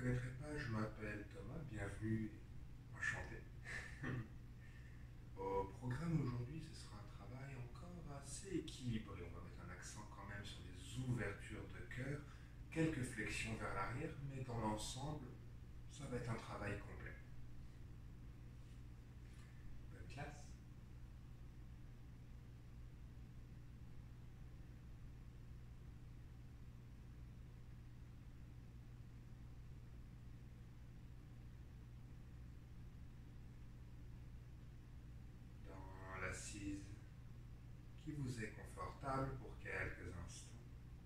connaîtrais pas, je m'appelle Thomas, bienvenue, enchanté. Au programme aujourd'hui, ce sera un travail encore assez équilibré. On va mettre un accent quand même sur les ouvertures de cœur, quelques flexions vers l'arrière, mais dans l'ensemble, ça va être un travail complet. Bonne classe. Dans l'assise qui vous est confortable pour quelques instants.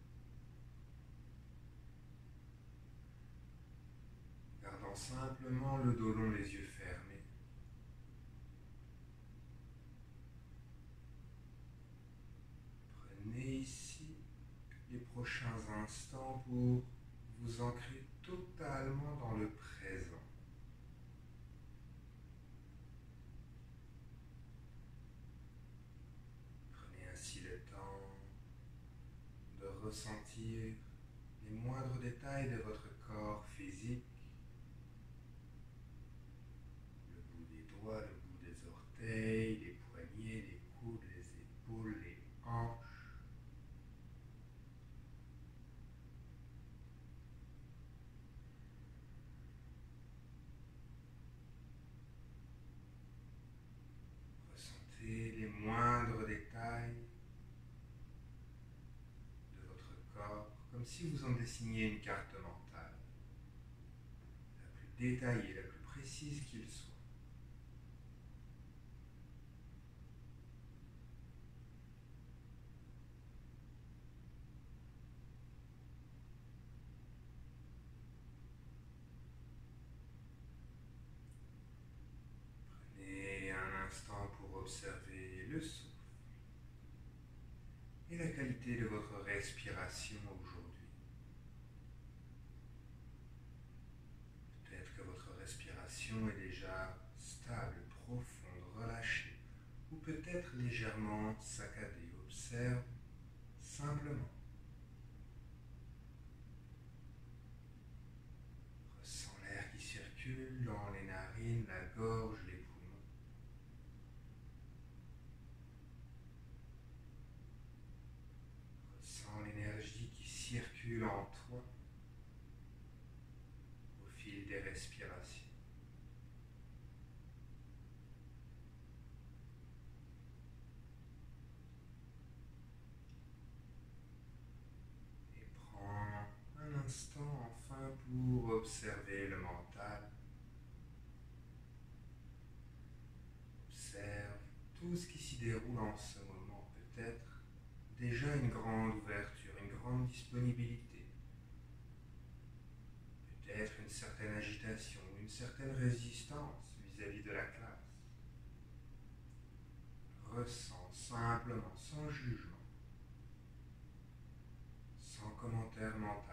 Gardant simplement le dos long, les yeux fermés. Prenez ici les prochains instants pour vous ancrer totalement dans le présent. Prenez ainsi le temps de ressentir les moindres détails de votre corps physique, le bout des doigts, le bout des orteils, les poignets, les coudes, les épaules, les hanches. Ressentez les moindres détails de votre corps, comme si vous en dessiniez une carte mentale, la plus détaillée, la plus précise qu'il soit. Prenez un instant pour observer le souffle et la qualité de votre respiration aujourd'hui. Peut-être que votre respiration est déjà stable, profonde, relâchée, ou peut-être légèrement saccadée. Observe simplement. Ressens l'air qui circule dans les narines, la gorge, les poumons. Ressens l'énergie qui circule en toi au fil des respirations. Et prends un instant enfin pour observer le mental. Observe tout ce qui s'y déroule en ce moment. Peut-être déjà une grande ouverture, une grande disponibilité. Peut-être une certaine agitation, une certaine résistance vis-à-vis de la classe. Ressens simplement, sans jugement, sans commentaire mental.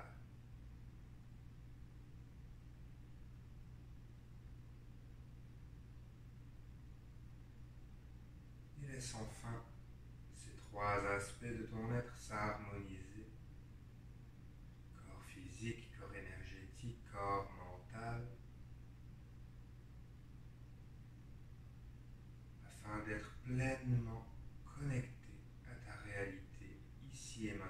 Et laisse enfin ces trois aspects de ton être s'harmoniser. Corps physique, corps énergétique, corps mental. Afin d'être pleinement connecté à ta réalité ici et maintenant.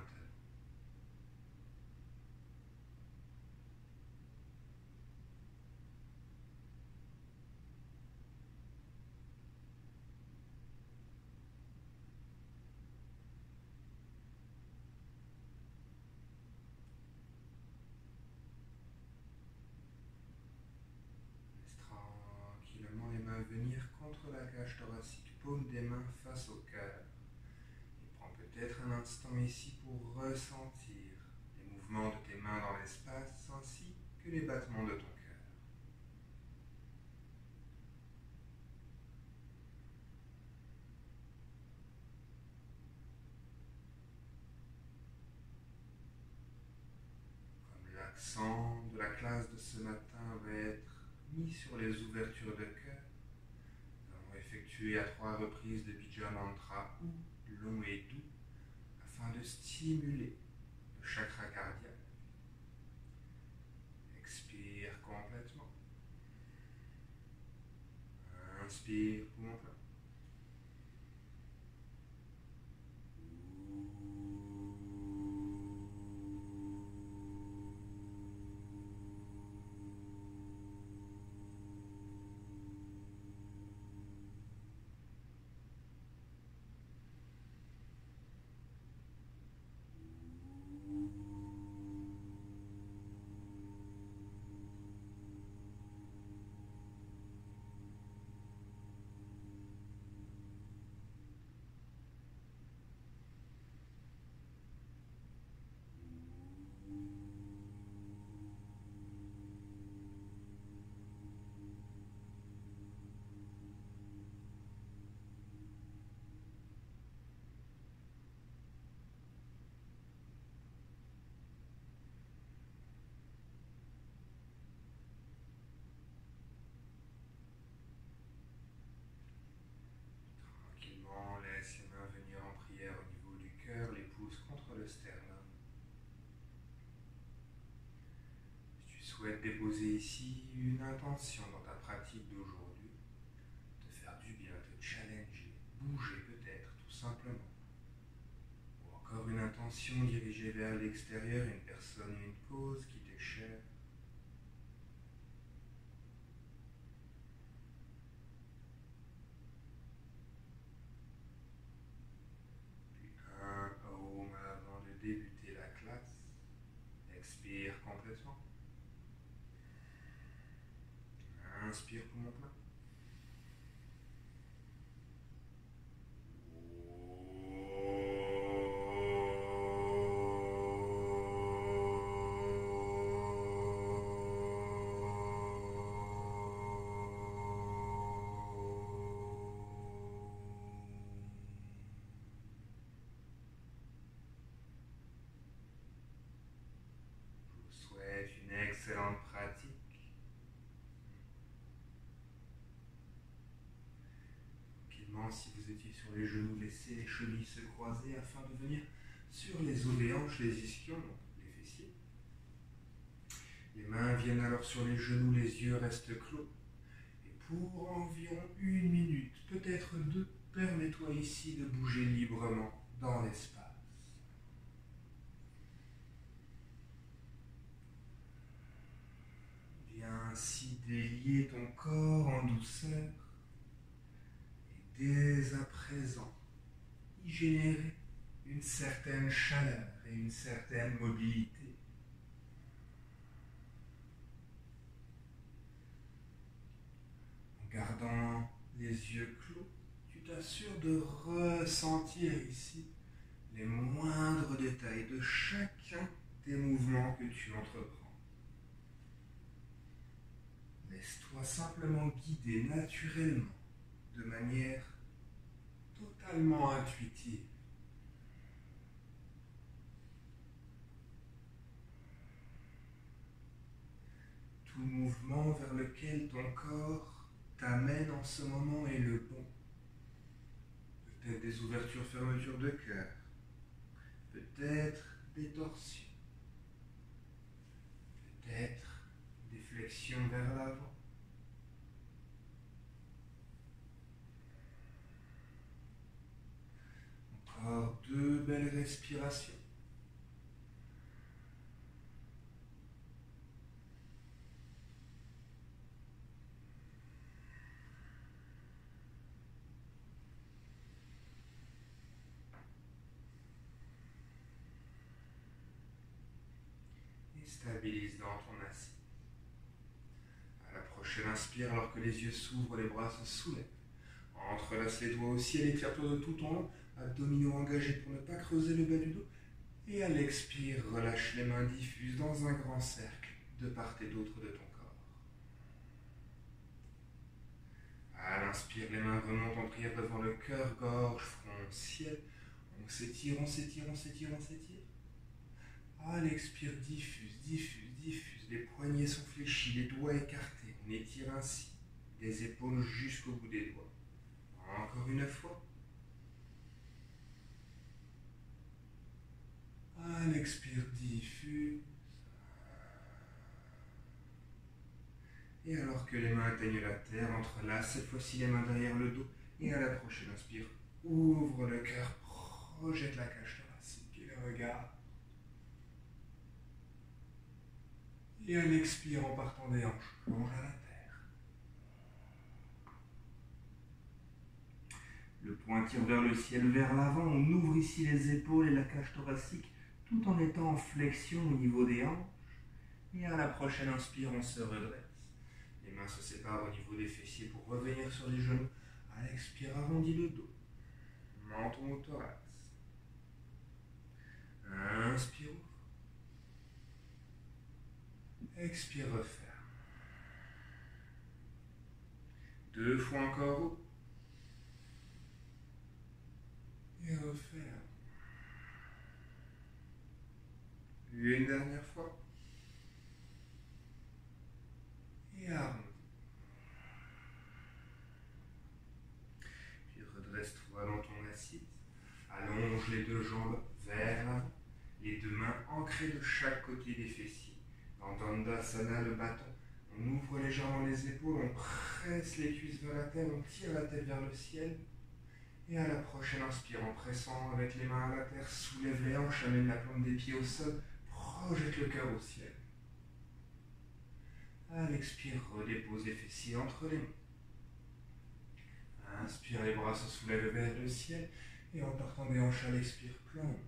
Laisse tranquillement les mains venir contre la cage thoracique, paume des mains face au cœur. Et prends peut-être un instant ici pour ressentir les mouvements de tes mains dans l'espace ainsi que les battements de ton cœur. Comme l'accent de la classe de ce matin va être mis sur les ouvertures de cœur, nous allons effectuer à 3 reprises de Bija Mantra ou long et doux afin de stimuler le chakra cardiaque. Expire complètement. Inspire, poumon plein. Tranquillement, laisse les mains venir en prière au niveau du cœur, les pouces contre le sternum. Si tu souhaites déposer ici une intention dans ta pratique d'aujourd'hui, te faire du bien, te challenger, bouger peut-être tout simplement, ou encore une intention dirigée vers l'extérieur, une personne ou une cause qui t'est chère, un home avant de débuter la classe. Expire complètement. Inspire poumon plein. Je vous souhaite une excellente pratique. Si vous étiez sur les genoux, laissez les chevilles se croiser afin de venir sur les os des hanches, les ischions, donc les fessiers. Les mains viennent alors sur les genoux, les yeux restent clos. Et pour environ 1 minute, peut-être 2, permets-toi ici de bouger librement dans l'espace. Viens ainsi délier ton corps en douceur. Dès à présent, y générer une certaine chaleur et une certaine mobilité. En gardant les yeux clos, tu t'assures de ressentir ici les moindres détails de chacun des mouvements que tu entreprends. Laisse-toi simplement guider naturellement, de manière totalement intuitive. Tout mouvement vers lequel ton corps t'amène en ce moment est le bon. Peut-être des ouvertures, fermetures de cœur, peut-être des torsions, peut-être des flexions vers l'avant. Encore 2 belles respirations. Et stabilise dans ton assise. À la prochaine inspire, alors que les yeux s'ouvrent, les bras se soulèvent. Entrelace les doigts au ciel, étire-toi de tout ton long, abdominaux engagés pour ne pas creuser le bas du dos. Et à l'expire, relâche les mains diffuses dans un grand cercle de part et d'autre de ton corps. À l'inspire, les mains remontent en prière devant le cœur, gorge, front, ciel. On s'étire, on s'étire, on s'étire, on s'étire. À l'expire, diffuse, diffuse, diffuse. Les poignets sont fléchis, les doigts écartés. On étire ainsi des épaules jusqu'au bout des doigts. Encore une fois. À l'expire, diffuse. Et alors que les mains atteignent la terre, entrelace cette fois-ci les mains derrière le dos. Et à la prochaine inspire, ouvre le cœur, projette la cage thoracique et le regard. Et à l'expire en partant des hanches, plonge à la terre. Le poing tire vers le ciel, vers l'avant. On ouvre ici les épaules et la cage thoracique tout en étant en flexion au niveau des hanches. Et à la prochaine inspire, on se redresse. Les mains se séparent au niveau des fessiers pour revenir sur les genoux. À l'expire, arrondis le dos. Menton au thorax. Inspire, ouvre. Expire, referme. 2 fois encore, ouvre. Et referme. Une dernière fois. Et arrondis. Puis redresse-toi dans ton assise. Allonge les 2 jambes vers l'avant. Les 2 mains ancrées de chaque côté des fessiers. Dans Dandasana, le bâton, on ouvre légèrement les épaules, on presse les cuisses vers la terre, on tire la tête vers le ciel. Et à la prochaine inspire, en pressant avec les mains à la terre, soulève les hanches, amène la plante des pieds au sol, projette le cœur au ciel. À l'expire, redépose les fessiers entre les mains. Inspire, les bras se soulèvent vers le ciel. Et en partant des hanches à l'expire, plonge.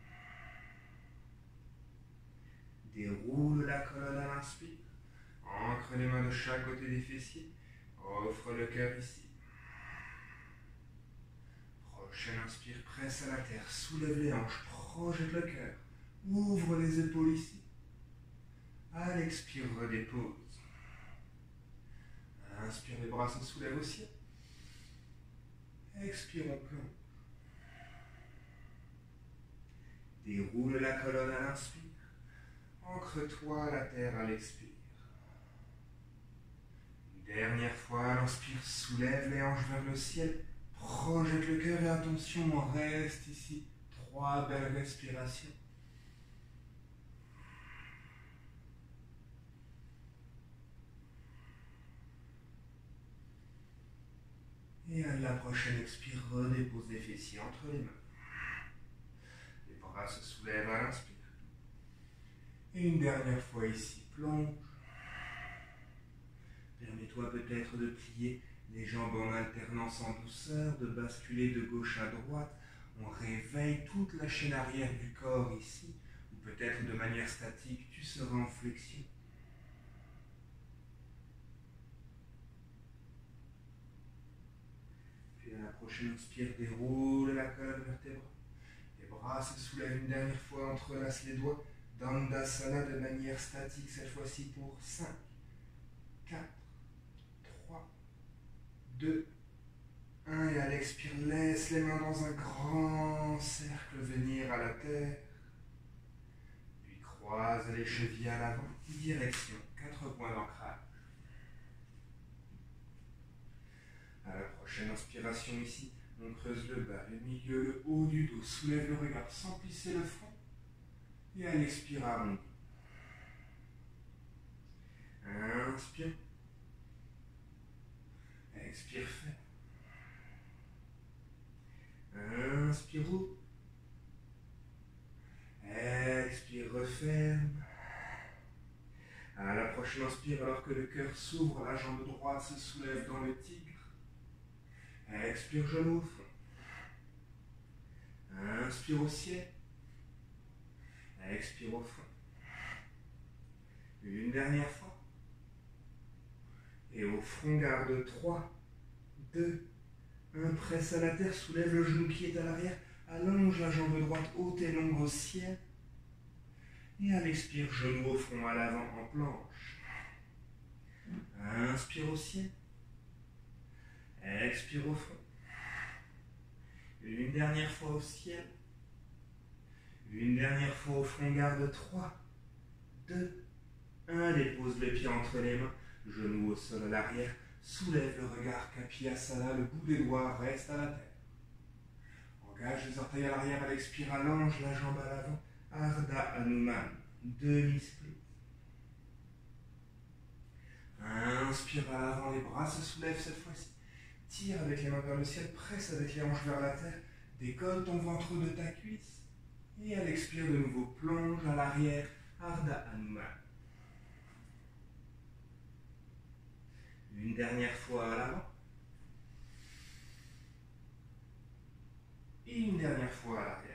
Déroule la colonne à l'inspire. Ancre les mains de chaque côté des fessiers. Offre le cœur ici. Prochaine inspire, presse à la terre. Soulève les hanches. Projette le cœur. Ouvre les épaules ici. À l'expire, redépose. Inspire, les bras se soulèvent au ciel. Expire, on plonge. Déroule la colonne à l'inspire. Ancre-toi à la terre à l'expire. Une dernière fois, à l'inspire, soulève les hanches vers le ciel. Projette le cœur et attention, on reste ici. 3 belles respirations. Et à la prochaine expire, redépose les fessiers entre les mains. Les bras se soulèvent à l'inspire. Et une dernière fois ici, plonge. Permets-toi peut-être de plier les jambes en alternance en douceur, de basculer de gauche à droite. On réveille toute la chaîne arrière du corps ici, ou peut-être de manière statique, tu seras en flexion. Puis à la prochaine inspire, déroule la colonne vertébrale. Les bras se soulèvent une dernière fois, entrelace les doigts. Dandasana de manière statique, cette fois-ci pour 5, 4, 3, 2, 1. Et à l'expire, laisse les mains dans un grand cercle venir à la terre. Puis croise les chevilles à l'avant, direction 4 points d'ancrage. À la prochaine inspiration ici, on creuse le bas, le milieu, le haut du dos, soulève le regard sans plisser le front. Et à l'expire, arrondis. Inspire. Expire, ferme. Inspire, ouvre. Expire, referme. À la prochaine inspire, alors que le cœur s'ouvre, la jambe droite se soulève dans le tigre. Expire, genou au fond. Inspire au ciel. Expire au fond. Une dernière fois. Et au front, garde 3, 2, 1. Presse à la terre, soulève le genou qui est à l'arrière. Allonge la jambe droite haute et longue au ciel. Et à l'expire, genou au front à l'avant en planche. Inspire au ciel. Expire au fond. Une dernière fois au ciel. Une dernière fois au front, garde 3, 2, 1. Dépose les pieds entre les mains, genoux au sol à l'arrière. Soulève le regard, Kapiyasana, le bout des doigts reste à la terre. Engage les orteils à l'arrière à l'expire, allonge la jambe à l'avant. Ardha Hanuman, demi-split. Inspire à l'avant, les bras se soulèvent cette fois-ci. Tire avec les mains vers le ciel, presse avec les hanches vers la terre, décolle ton ventre de ta cuisse. Et à l'expire de nouveau, plonge à l'arrière, Ardha Hanuman. Une dernière fois à l'avant. Et une dernière fois à l'arrière.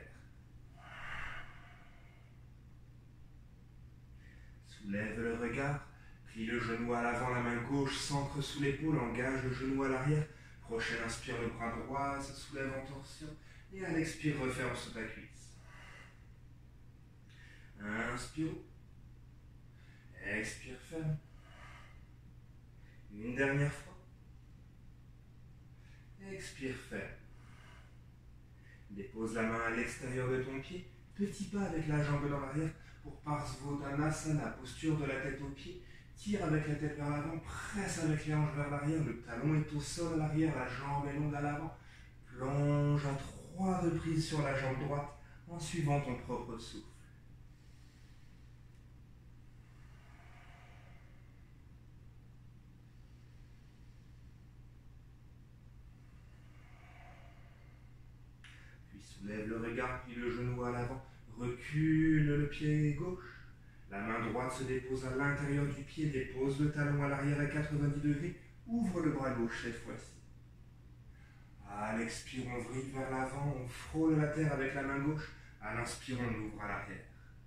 Soulève le regard, plie le genou à l'avant, la main gauche s'ancre sous l'épaule, engage le genou à l'arrière. Prochaine inspire, le bras droit se soulève en torsion. Et à l'expire, referme sur ta cuisse. Inspire. Expire, ferme. Une dernière fois. Expire, ferme. Dépose la main à l'extérieur de ton pied. Petit pas avec la jambe dans l'arrière pour Parsvottanasana, posture de la tête aux pieds. Tire avec la tête vers l'avant, presse avec les hanches vers l'arrière. Le talon est au sol à l'arrière, la jambe est longue à l'avant. Plonge à 3 reprises sur la jambe droite en suivant ton propre souffle. Soulève le regard, plie le genou à l'avant, recule le pied gauche. La main droite se dépose à l'intérieur du pied, dépose le talon à l'arrière à 90 degrés, ouvre le bras gauche cette fois-ci. À l'expire, on vrille vers l'avant, on frôle la terre avec la main gauche. À l'inspire, on ouvre à l'arrière.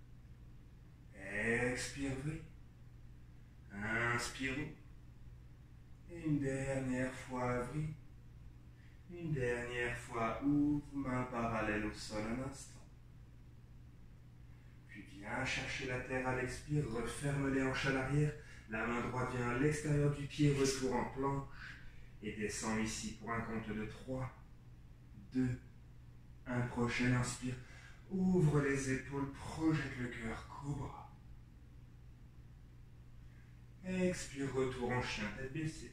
Expire, vrille. Inspire. Et une dernière fois, vrille. Une dernière fois, ouvre, main parallèle au sol un instant. Puis viens chercher la terre à l'expire, referme les hanches à l'arrière. La main droite vient à l'extérieur du pied, retour en planche. Et descend ici pour un compte de 3, 2, 1. Prochaine inspire. Ouvre les épaules, projette le cœur, cobra. Expire, retour en chien, tête baissée.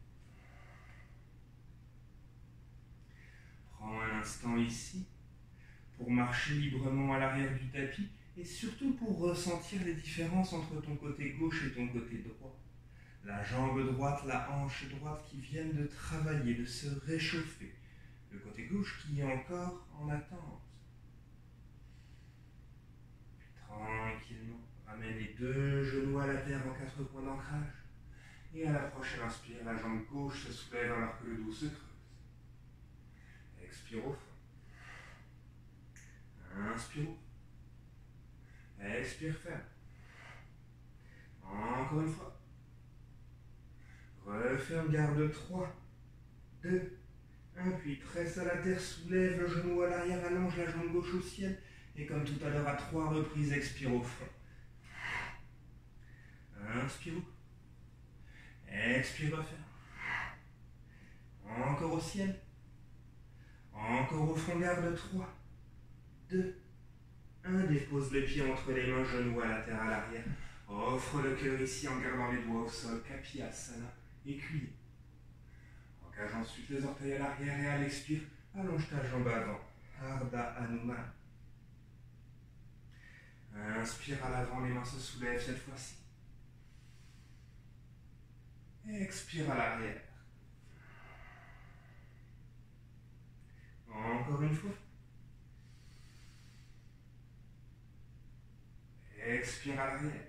Prends un instant ici pour marcher librement à l'arrière du tapis et surtout pour ressentir les différences entre ton côté gauche et ton côté droit. La jambe droite, la hanche droite qui viennent de travailler, de se réchauffer. Le côté gauche qui est encore en attente. Puis tranquillement, ramène les 2 genoux à la terre en 4 points d'ancrage. Et à la prochaine inspire, la jambe gauche se soulève alors que le dos se creuse. Expire au fond. Inspire. Expire, ferme. Encore une fois. Referme, garde 3, 2, 1. Puis presse à la terre, soulève le genou à l'arrière, allonge la jambe gauche au ciel. Et comme tout à l'heure, à 3 reprises, expire au fond. Inspire. Expire, referme. Encore au ciel. Encore au fond, garde 3, 2, 1. Dépose les pieds entre les mains, genoux à la terre à l'arrière. Offre le cœur ici en gardant les doigts au sol, Kapiyasana, écuyer. Engage ensuite les orteils à l'arrière et à l'expire, allonge ta jambe avant, Ardha Hanuman. Inspire à l'avant, les mains se soulèvent cette fois-ci. Expire à l'arrière. Encore une fois. Expire à l'arrière.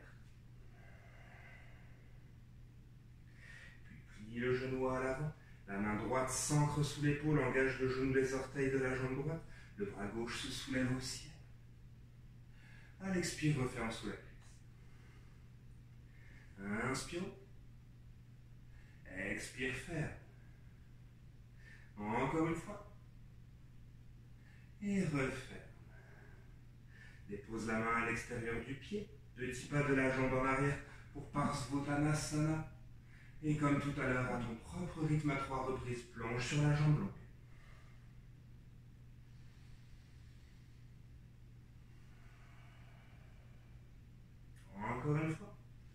Puis plie le genou à l'avant. La main droite s'ancre sous l'épaule, engage le genou des orteils de la jambe droite. Le bras gauche se soulève au ciel. À l'expire, referme sous la cuisse. Inspire. Expire, ferme. Encore une fois. Et referme. Dépose la main à l'extérieur du pied. Petit pas de la jambe en arrière pour Parsvottanasana. Et comme tout à l'heure, à ton propre rythme à 3 reprises, plonge sur la jambe longue. Encore une fois.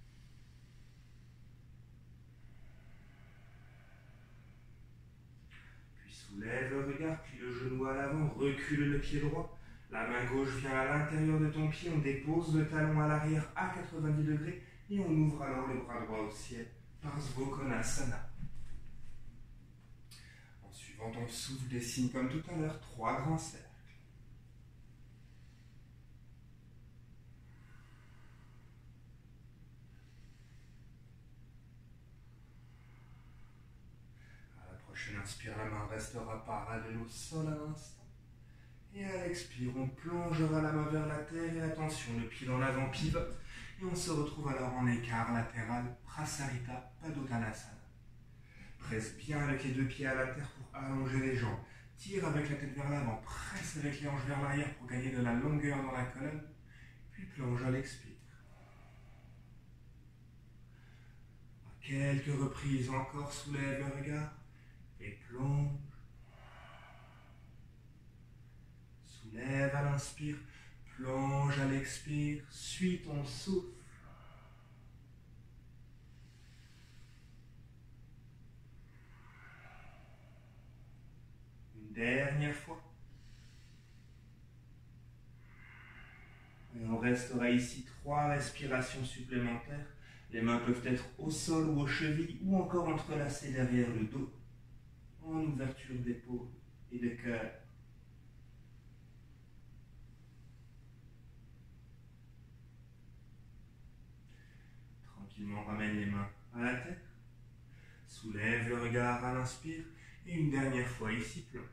Puis soulève le regard, puis le genou à l'avant, recule le pied droit. La main gauche vient à l'intérieur de ton pied, on dépose le talon à l'arrière à 90 degrés et on ouvre alors le bras droit au ciel. Parsvakonasana. En suivant ton souffle, dessine comme tout à l'heure 3 grands cercles. À la prochaine inspire, la main restera parallèle au sol à l'instant. Et à l'expire, on plongera la main vers la terre et attention, le pied dans l'avant pivote. Et on se retrouve alors en écart latéral, Prasarita Padottanasana. Presse bien avec les 2 pieds à la terre pour allonger les jambes. Tire avec la tête vers l'avant, presse avec les hanches vers l'arrière pour gagner de la longueur dans la colonne. Puis plonge à l'expire. À quelques reprises encore, soulève le regard et plonge. Soulève à l'inspire, plonge à l'expire, suis ton souffle. Une dernière fois. Et on restera ici 3 respirations supplémentaires. Les mains peuvent être au sol ou aux chevilles ou encore entrelacées derrière le dos, en ouverture d'épaule et de cœur. Tranquillement, ramène les mains à la tête. Soulève le regard à l'inspire et une dernière fois ici, plonge.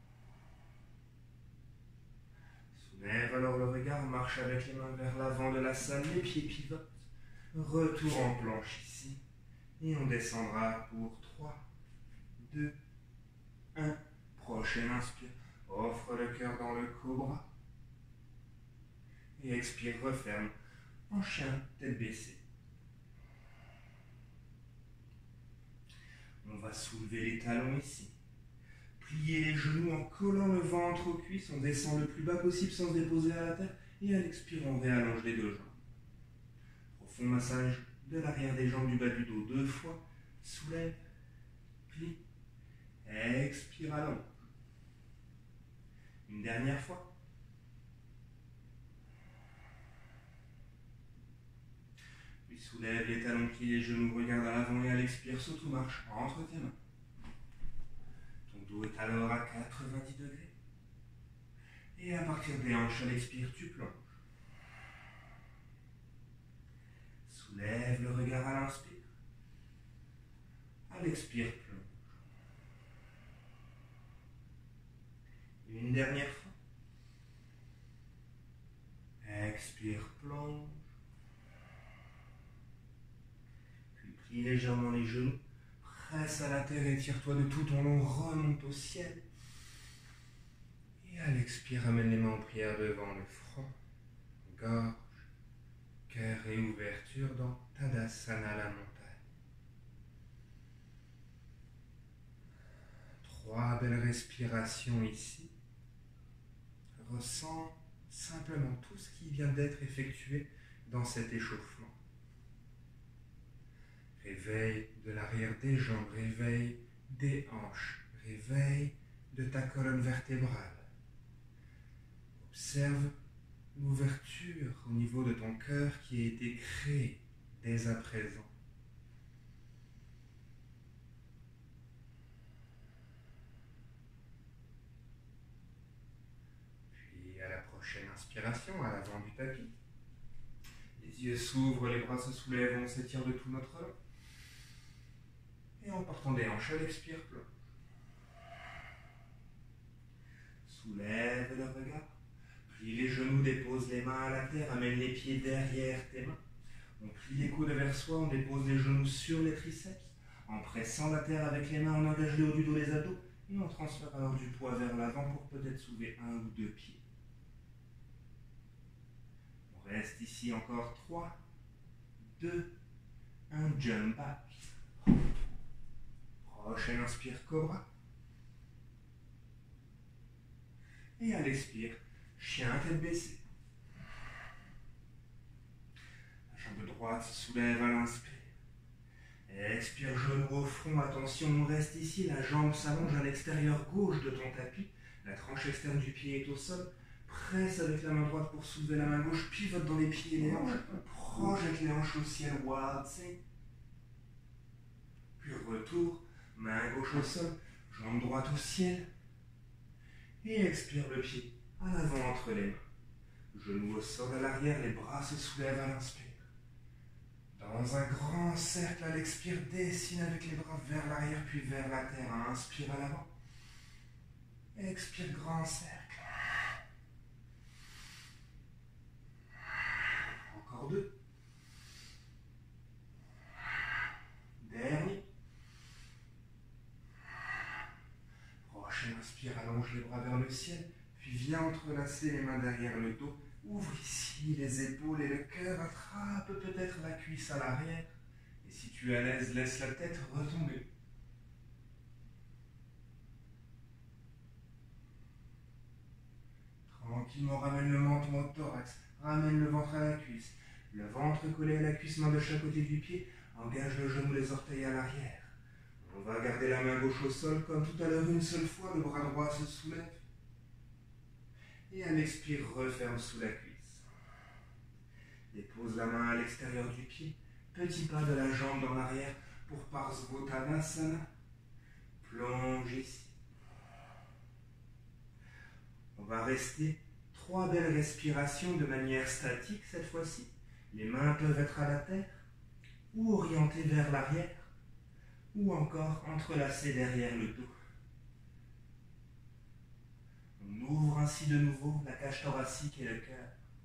Soulève alors le regard, marche avec les mains vers l'avant de la salle, les pieds pivotent. Retour en planche ici et on descendra pour 3, 2, 1. Prochaine inspire, offre le cœur dans le cobra et expire, referme en chien, tête baissée. On va soulever les talons ici. Plier les genoux en collant le ventre aux cuisses. On descend le plus bas possible sans se déposer à la terre. Et à l'expire, on réallonge les 2 jambes. Profond massage de l'arrière des jambes, du bas du dos 2 fois. Soulève, plie, expire, allonge. Une dernière fois. Puis soulève les talons, plie les genoux, regarde à l'avant et à l'expire, saute ou marche entre tes mains. Ton dos est alors à 90 degrés. Et à partir des hanches, à l'expire, tu plonges. Soulève le regard à l'inspire. À l'expire, plonge. Une dernière fois. Expire, plonge. Puis plie légèrement les genoux. Presse à la terre et tire-toi de tout ton long. Remonte au ciel. Et à l'expire, amène les mains en prière devant le front. Gorge, cœur et ouverture dans Tadasana, la montagne. 3 belles respirations ici. Ressens simplement tout ce qui vient d'être effectué dans cet échauffement. Réveil de l'arrière des jambes, réveil des hanches, réveil de ta colonne vertébrale. Observe l'ouverture au niveau de ton cœur qui a été créée dès à présent. Puis à la prochaine inspiration, à l'avant du tapis, les yeux s'ouvrent, les bras se soulèvent, on s'étire de tout notre long. Et en partant des hanches, à l'expire, plonge. Soulève le regard. Plie les genoux, dépose les mains à la terre, amène les pieds derrière tes mains. On plie les coudes vers soi, on dépose les genoux sur les triceps. En pressant la terre avec les mains, on engage le haut du dos, les abdos. Et on transfère alors du poids vers l'avant pour peut-être soulever 1 ou 2 pieds. On reste ici encore 3, 2, 1, jump back. Prochaine inspire, cobra. Et à l'expire, chien, tête baissée. La jambe droite se soulève à l'inspire. Expire, genou au front, attention, on reste ici, la jambe s'allonge à l'extérieur gauche de ton tapis. La tranche externe du pied est au sol. Presse avec la main droite pour soulever la main gauche, pivote dans les pieds et les hanches. Projette les hanches au ciel, Wardse. Puis retour, main gauche au sol, jambe droite au ciel. Et expire le pied à l'avant entre les mains. Genoux au sol à l'arrière, les bras se soulèvent à l'inspire. Dans un grand cercle, à l'expire, dessine avec les bras vers l'arrière puis vers la terre. Inspire à l'avant. Expire, grand cercle. Encore deux. Dernier. Prochaine inspire, allonge les bras vers le ciel, puis viens entrelacer les mains derrière le dos. Ouvre ici les épaules et le cœur, attrape peut-être la cuisse à l'arrière. Et si tu es à l'aise, laisse la tête retomber. Tranquillement, ramène le menton au thorax, ramène le ventre à la cuisse. Le ventre collé à la cuisse, main de chaque côté du pied, engage le genou, les orteils à l'arrière. On va garder la main gauche au sol, comme tout à l'heure, une seule fois, le bras droit se soulève. Et à l'expire, referme sous la cuisse. Dépose la main à l'extérieur du pied, petit pas de la jambe dans l'arrière pour Parsvottanasana. Plonge ici. On va rester 3 belles respirations de manière statique cette fois-ci. Les mains peuvent être à la terre, ou orientées vers l'arrière, ou encore entrelacées derrière le dos. On ouvre ainsi de nouveau la cage thoracique et le cœur.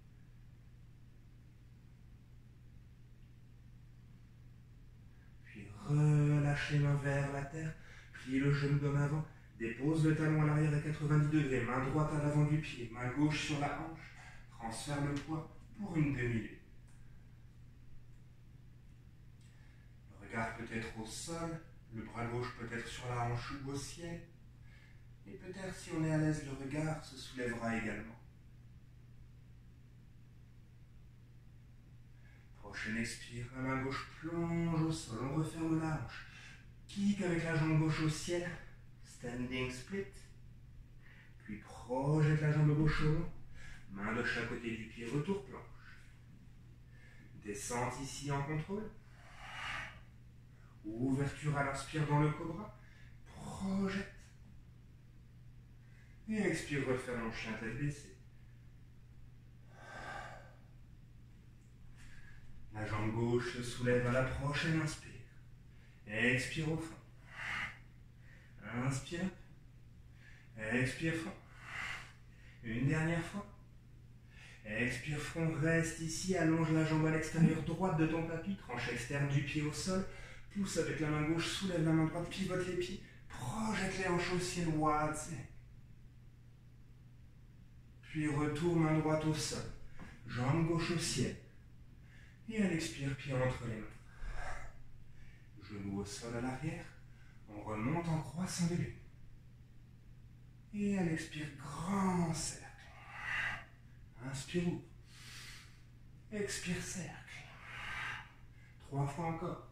Puis relâche les mains vers la terre, plie le genou d'en avant, dépose le talon à l'arrière à 90 degrés, main droite à l'avant du pied, main gauche sur la hanche, transfère le poids pour une demi-lune. Le regard peut être au sol, le bras gauche peut être sur la hanche ou au ciel. Et peut-être si on est à l'aise, le regard se soulèvera également. Prochaine expire, la main gauche plonge au sol, on referme la hanche. Kick avec la jambe gauche au ciel, standing split. Puis projette la jambe gauche au long, main de chaque côté du pied, retour planche. Descente ici en contrôle. Ouverture à l'inspire dans le cobra, projette. Et expire, referme en chien tête baissée. La jambe gauche se soulève à la prochaine inspire. Expire au fond. Inspire. Expire fond. Une dernière fois. Expire fond, reste ici, allonge la jambe à l'extérieur droite de ton tapis, tranche externe du pied au sol, pousse avec la main gauche, soulève la main droite, pivote les pieds, projette les hanches au ciel, Wadze. Puis retour, main droite au sol, jambe gauche au ciel. Et à l'expire, pied entre les mains. Genou au sol à l'arrière, on remonte en croissant de lune. Et à l'expire, grand cercle. Inspire, ouvre. Expire, cercle. 3 fois encore.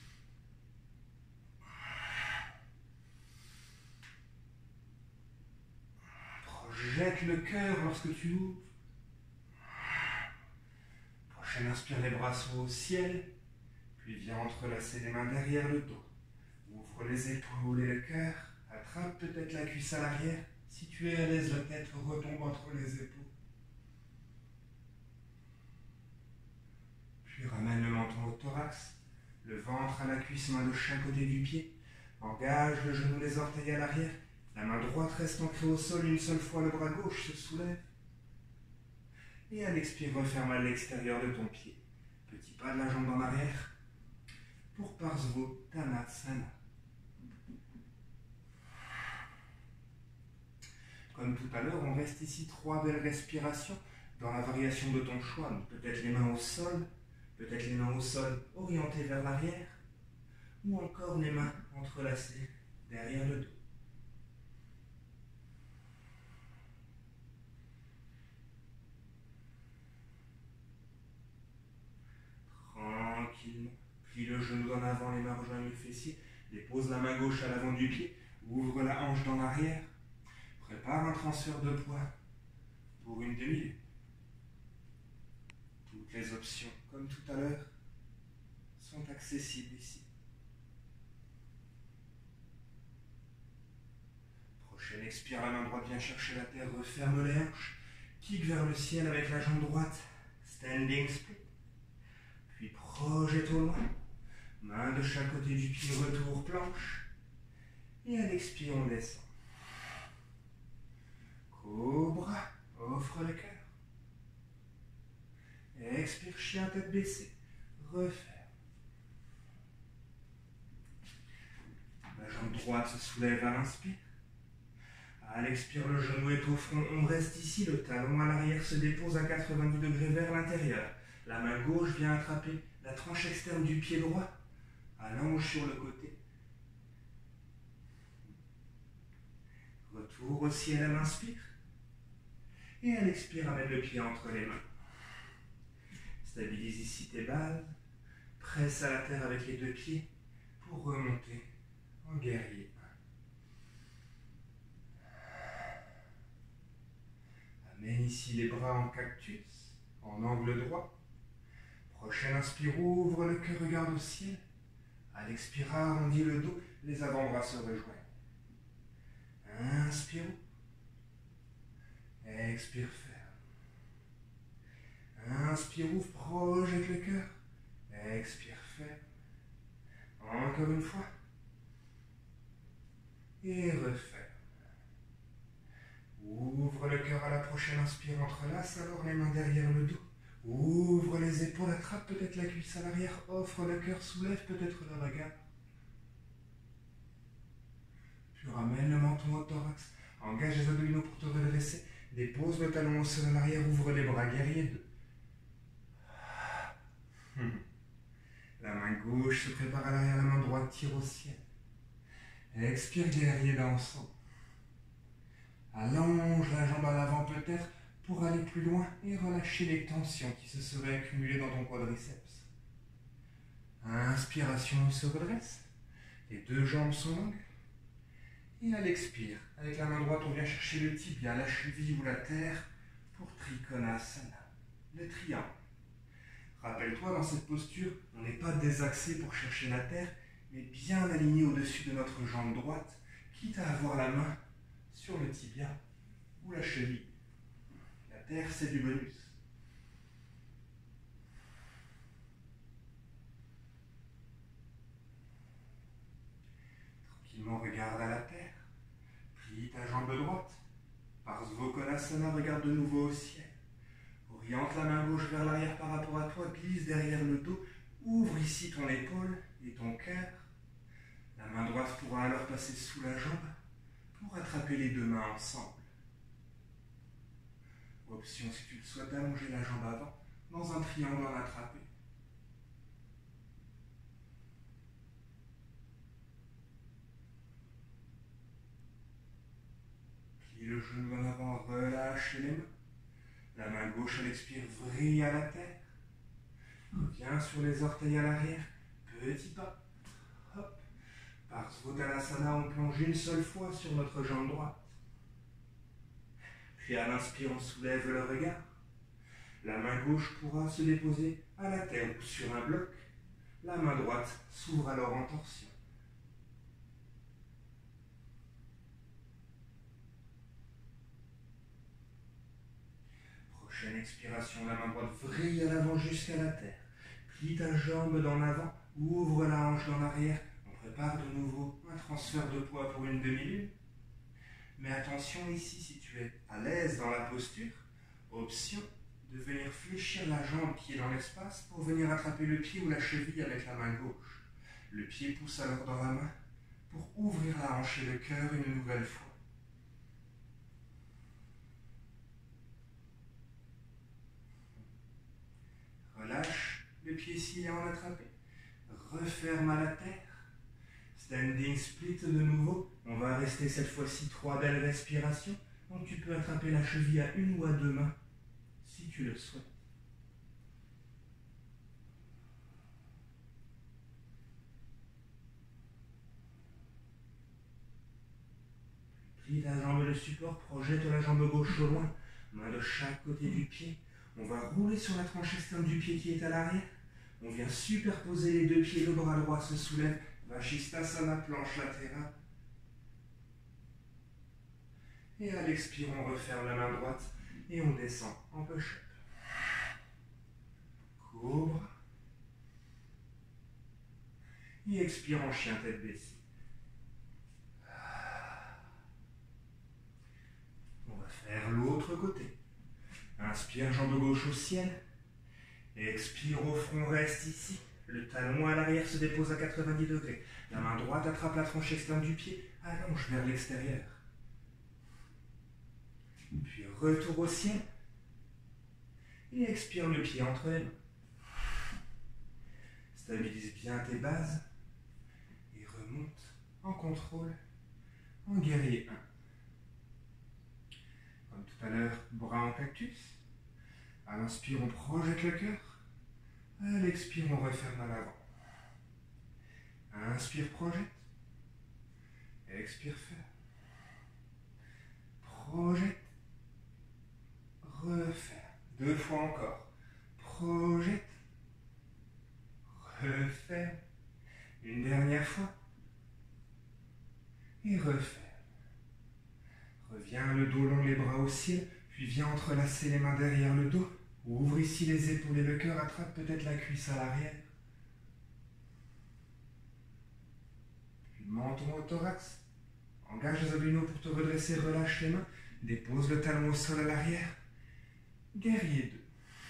Projette le cœur lorsque tu ouvres. Prochaine inspire, les bras sont au ciel. Puis viens entrelacer les mains derrière le dos. Ouvre les épaules et le cœur. Attrape peut-être la cuisse à l'arrière. Si tu es à l'aise, la tête retombe entre les épaules. Puis ramène le menton au thorax. Le ventre à la cuisse, main de chaque côté du pied. Engage le genou, les orteils à l'arrière. La main droite reste ancrée au sol, une seule fois le bras gauche se soulève. Et à l'expire, referme à l'extérieur de ton pied. Petit pas de la jambe en arrière pour Parsvottanasana. Comme tout à l'heure, on reste ici 3 belles respirations dans la variation de ton choix. Peut-être les mains au sol, peut-être les mains au sol orientées vers l'arrière, ou encore les mains entrelacées derrière le dos. Tranquillement, plie le genou en avant, les mains rejoignent le fessier, dépose la main gauche à l'avant du pied, ouvre la hanche dans l'arrière, prépare un transfert de poids pour une demi-lune. Toutes les options, comme tout à l'heure, sont accessibles ici. Prochaine expire, la main droite vient chercher la terre, referme les hanches. Kick vers le ciel avec la jambe droite. Standing split. Puis projette au loin. Main de chaque côté du pied, retour planche. Et à l'expire, on descend. Cobra, offre le cœur. Expire, chien, tête baissée. Referme. La jambe droite se soulève à l'inspire. À l'expire, le genou est au front. On reste ici. Le talon à l'arrière se dépose à 90 degrés vers l'intérieur. La main gauche vient attraper la tranche externe du pied droit. Allonge sur le côté. Retour au ciel à l'inspire. Et à l'expire, amène le pied entre les mains. Stabilise ici tes bases. Presse à la terre avec les deux pieds pour remonter en guerrier. Amène ici les bras en cactus, en angle droit. Prochaine inspire, ouvre le cœur, regarde au ciel. À l'expire, arrondis le dos, les avant-bras se rejoignent. Inspire. Expire, ferme. Inspire, ouvre, projette le cœur. Expire, ferme. Encore une fois. Et referme. Ouvre le cœur à la prochaine inspire, entrelace alors les mains derrière le dos. Ouvre les épaules, attrape peut-être la cuisse à l'arrière, offre le cœur, soulève peut-être le regard. Tu ramènes le menton au thorax, engage les abdominaux pour te redresser, dépose le talon au sol à l'arrière, ouvre les bras, guerrier 2. La main gauche se prépare à l'arrière, la main droite tire au ciel. Expire, guerrier d'ensemble. Allonge la jambe à l'avant peut-être pour aller plus loin et relâcher les tensions qui se seraient accumulées dans ton quadriceps. Inspiration, on se redresse. Les deux jambes sont longues. Et à l'expire, avec la main droite, on vient chercher le tibia, la cheville ou la terre pour Trikonasana, le triangle. Rappelle-toi, dans cette posture, on n'est pas désaxé pour chercher la terre, mais bien aligné au-dessus de notre jambe droite, quitte à avoir la main sur le tibia ou la cheville. La terre, c'est du bonus. Tranquillement, regarde à la terre. Plie ta jambe droite. Parsvakonasana, regarde de nouveau au ciel. Oriente la main gauche vers l'arrière par rapport à toi, glisse derrière le dos. Ouvre ici ton épaule et ton cœur. La main droite pourra alors passer sous la jambe pour attraper les deux mains ensemble. Option, si tu le souhaites, allonger la jambe avant dans un triangle en attrapé. Plie le genou en avant, relâche les mains. La main gauche à l'expire vrille à la terre. Reviens sur les orteils à l'arrière, petit pas. Hop. Parsvakonasana, on plonge une seule fois sur notre jambe droite. Puis à l'inspire, on soulève le regard. La main gauche pourra se déposer à la terre ou sur un bloc. La main droite s'ouvre alors en torsion. Prochaine expiration, la main droite vrille à l'avant jusqu'à la terre. Plie ta jambe d'en avant, ouvre la hanche dans l'arrière. On prépare de nouveau un transfert de poids pour une demi-lune. Mais attention ici, si tu es à l'aise dans la posture, option de venir fléchir la jambe qui est dans l'espace pour venir attraper le pied ou la cheville avec la main gauche. Le pied pousse alors dans la main pour ouvrir la hanche et le cœur une nouvelle fois. Relâche le pied s'il est en attrapé. Referme à la terre. Standing split de nouveau. On va rester cette fois-ci 3 belles respirations. Donc tu peux attraper la cheville à une ou à deux mains si tu le souhaites. Plie la jambe de support, projette la jambe gauche au loin. Main de chaque côté du pied. On va rouler sur la tranche externe du pied qui est à l'arrière. On vient superposer les deux pieds, le bras droit se soulève. Vashisthasana, planche latérale. Et à l'expire, on referme la main droite et on descend en push-up. Cobra. Et expire en chien tête baissée. On va faire l'autre côté. Inspire, jambe gauche au ciel. Expire au front, reste ici. Le talon à l'arrière se dépose à 90 degrés. La main droite attrape la tranche externe du pied, allonge vers l'extérieur. Puis retour au ciel. Et expire le pied entre les mains. Stabilise bien tes bases. Et remonte en contrôle, en guerrier 1. Comme tout à l'heure, bras en cactus. À l'inspire, on projette le cœur. À l'expire, on referme à l'avant. Inspire, projette. Expire, ferme. Projette. Referme. 2 fois encore. Projette. Referme. Une dernière fois. Et referme. Reviens le dos long, les bras au ciel. Puis viens entrelacer les mains derrière le dos. Ouvre ici les épaules et le cœur. Attrape peut-être la cuisse à l'arrière. Puis menton au thorax. Engage les abdominaux pour te redresser. Relâche les mains. Dépose le talon au sol à l'arrière. Guerrier 2.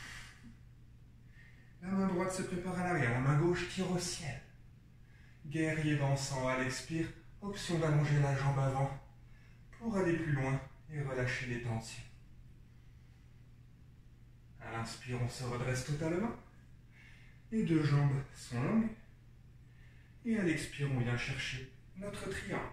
La main droite se prépare à l'arrière. La main gauche tire au ciel. Guerrier dansant à l'expire. Option d'allonger la jambe avant pour aller plus loin et relâcher les tensions. À l'inspire, on se redresse totalement. Les 2 jambes sont longues. Et à l'expire, on vient chercher notre triangle.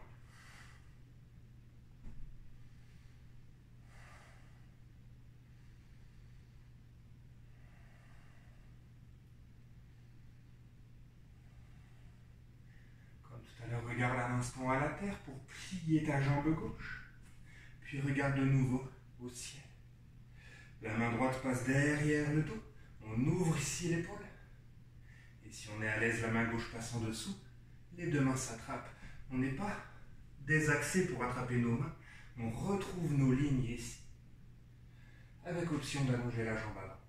Comme tout à l'heure, regarde un instant à la terre pour plier ta jambe gauche. Puis regarde de nouveau au ciel. La main droite passe derrière le dos. On ouvre ici l'épaule. Et si on est à l'aise, la main gauche passe en dessous. Les 2 mains s'attrapent. On n'est pas désaxé pour attraper nos mains. On retrouve nos lignes ici. Avec option d'allonger la jambe avant.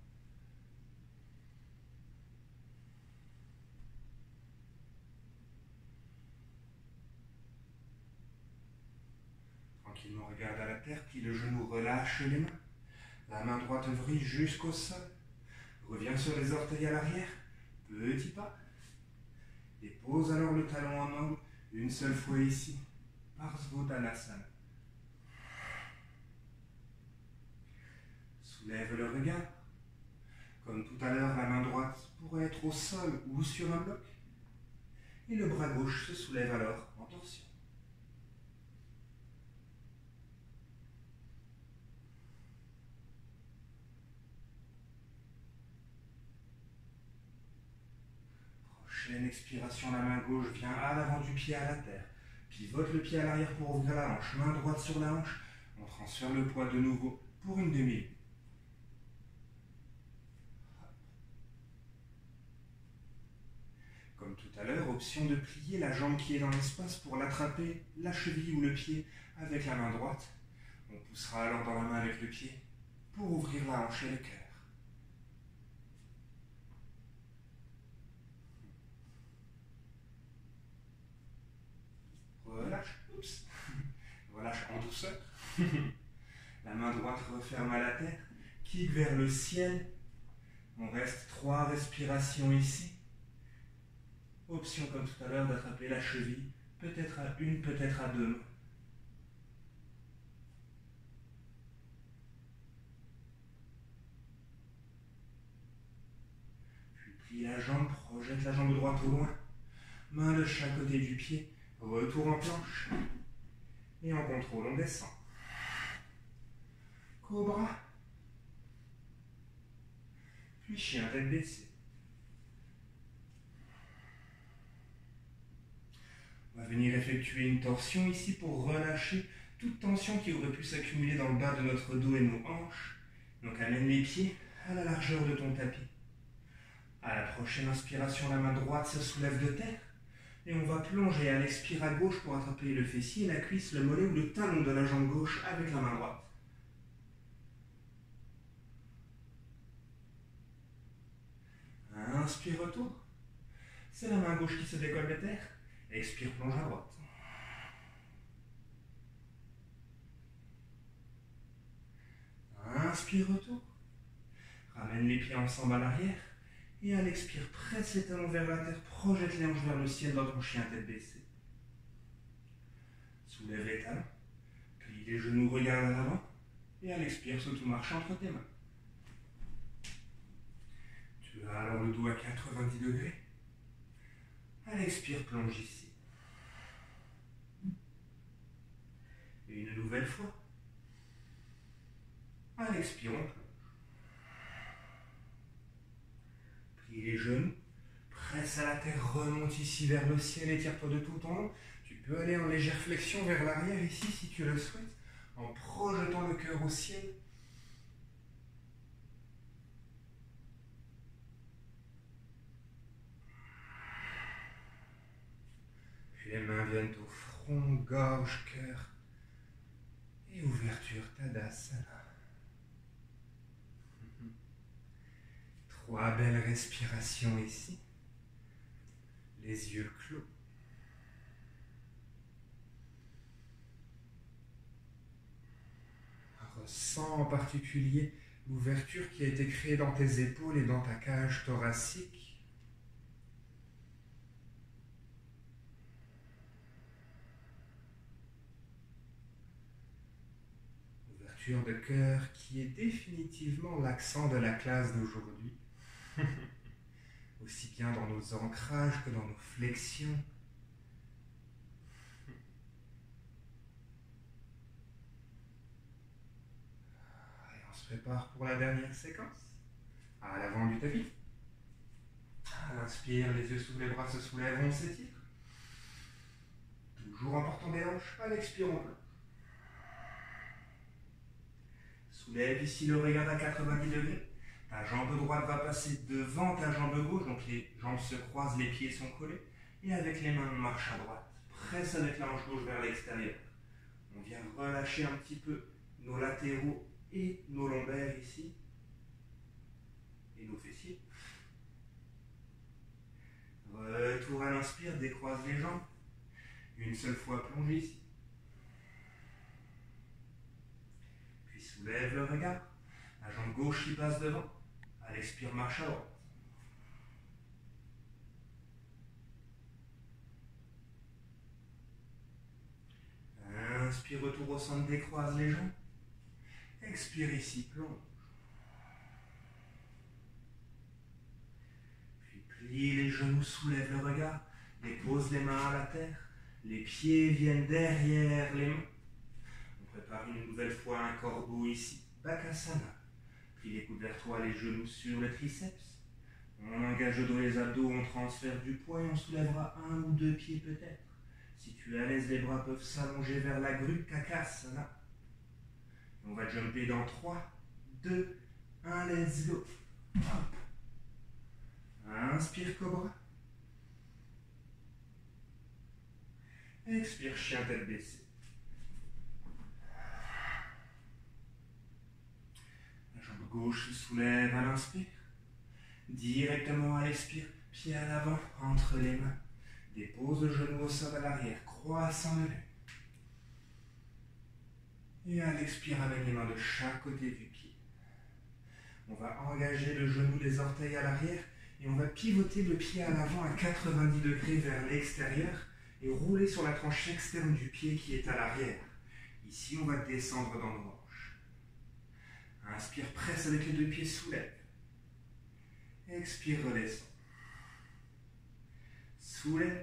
Tranquillement, regarde à la terre, plie le genou, relâche les mains. La main droite vrille jusqu'au sol. Reviens sur les orteils à l'arrière. Petit pas. Dépose alors le talon en angle. Une seule fois ici. Parsvottanasana. Soulève le regard. Comme tout à l'heure, la main droite pourrait être au sol ou sur un bloc. Et le bras gauche se soulève alors en torsion. Prochaine expiration, la main gauche vient à l'avant du pied à la terre. Pivote le pied à l'arrière pour ouvrir la hanche. Main droite sur la hanche. On transfère le poids de nouveau pour une demi. Comme tout à l'heure, option de plier la jambe qui est dans l'espace pour l'attraper, la cheville ou le pied avec la main droite. On poussera alors dans la main avec le pied pour ouvrir la hanche et le cœur. Relâche, oups. Relâche en douceur. La main droite referme à la terre, kick vers le ciel. On reste 3 respirations ici. Option comme tout à l'heure d'attraper la cheville, peut-être à 1, peut-être à 2 mains. Puis plie la jambe, projette la jambe droite au loin. Main de chaque côté du pied, retour en planche. Et en contrôle, on descend. Cobra. Puis chien tête baissée. On va venir effectuer une torsion ici pour relâcher toute tension qui aurait pu s'accumuler dans le bas de notre dos et nos hanches. Donc amène les pieds à la largeur de ton tapis. À la prochaine inspiration, la main droite se soulève de terre. Et on va plonger à l'expire à gauche pour attraper le fessier, la cuisse, le mollet ou le talon de la jambe gauche avec la main droite. Inspire, retour. C'est la main gauche qui se décolle de terre. Expire, plonge à droite. Inspire, retour. Ramène les pieds ensemble à l'arrière. Et à l'expire, presse les talons vers la terre, projette les hanches vers le ciel dans ton chien tête baissée. Soulève les talons, plie les genoux, regarde à l'avant. Et à l'expire, saute ou marche entre tes mains. Tu as alors le dos à 90 degrés. À l'expire, plonge ici. Et une nouvelle fois. À l'expire, on plonge. Plie les genoux, presse à la terre, remonte ici vers le ciel, étire-toi de tout ton long. Tu peux aller en légère flexion vers l'arrière ici si tu le souhaites, en projetant le cœur au ciel. Puis les mains viennent au front, gorge, cœur et ouverture Tadasana. 3 belles respirations ici, les yeux clos. Ressens en particulier l'ouverture qui a été créée dans tes épaules et dans ta cage thoracique. Ouverture de cœur qui est définitivement l'accent de la classe d'aujourd'hui. Aussi bien dans nos ancrages que dans nos flexions. Et on se prépare pour la dernière séquence. À l'avant du tapis. Inspire, les yeux s'ouvrent, les bras se soulèvent, on s'étire. Toujours en portant des hanches, à l'expire, on plonge. Soulève ici le regard à 90 degrés. Ta jambe droite va passer devant ta jambe gauche, donc les jambes se croisent, les pieds sont collés. Et avec les mains, on marche à droite. Presse avec la hanche gauche vers l'extérieur. On vient relâcher un petit peu nos latéraux et nos lombaires ici. Et nos fessiers. Retour à l'inspire, décroise les jambes. Une seule fois, plonge ici. Puis soulève le regard. La jambe gauche qui passe devant. À l'expire, marche à droite. Inspire, retour au centre, décroise les jambes. Expire ici, plonge. Puis plie les genoux, soulève le regard. Dépose les mains à la terre. Les pieds viennent derrière les mains. On prépare une nouvelle fois un corbeau ici. Bakasana. Plie les coudes vers toi, les genoux sur le triceps. On engage le dos et les abdos, on transfère du poids et on soulèvera 1 ou 2 pieds peut-être. Si tu es à l'aise, les bras peuvent s'allonger vers la grue, Kakasana. On va jumper dans 3, 2, 1, let's go. Hop. Inspire, cobra. Expire, chien tête baissée. La jambe gauche se soulève à l'inspire. Directement à l'expire, pied à l'avant, entre les mains. Dépose le genou au sol à l'arrière, croissant le lait. Et à l'expire, avec les mains de chaque côté du pied. On va engager le genou, les orteils à l'arrière et on va pivoter le pied à l'avant à 90 degrés vers l'extérieur et rouler sur la tranche externe du pied qui est à l'arrière. Ici, on va descendre dans nos hanches. Inspire, presse avec les 2 pieds, soulève. Expire, redescend. Soulève.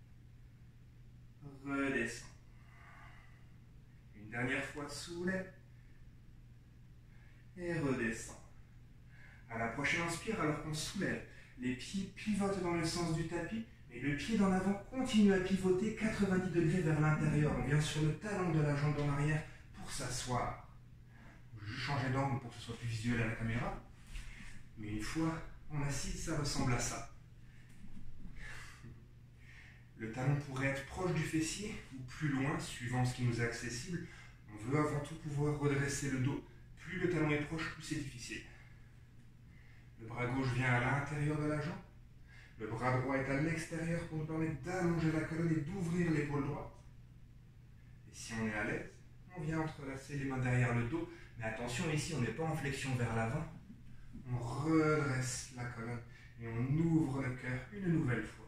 Redescend. Une dernière fois, soulève. Et redescend. À la prochaine inspire, alors qu'on soulève, les pieds pivotent dans le sens du tapis, et le pied dans l'avant continue à pivoter 90 degrés vers l'intérieur. On vient sur le talon de la jambe en arrière pour s'asseoir. Je vais changer d'angle pour que ce soit plus visuel à la caméra. Mais une fois en assis, ça ressemble à ça. Le talon pourrait être proche du fessier ou plus loin, suivant ce qui nous est accessible. On veut avant tout pouvoir redresser le dos. Plus le talon est proche, plus c'est difficile. Le bras gauche vient à l'intérieur de la jambe. Le bras droit est à l'extérieur pour nous permettre d'allonger la colonne et d'ouvrir l'épaule droite. Et si on est à l'aise, on vient entrelacer les mains derrière le dos. Mais attention, ici, on n'est pas en flexion vers l'avant. On redresse la colonne et on ouvre le cœur une nouvelle fois.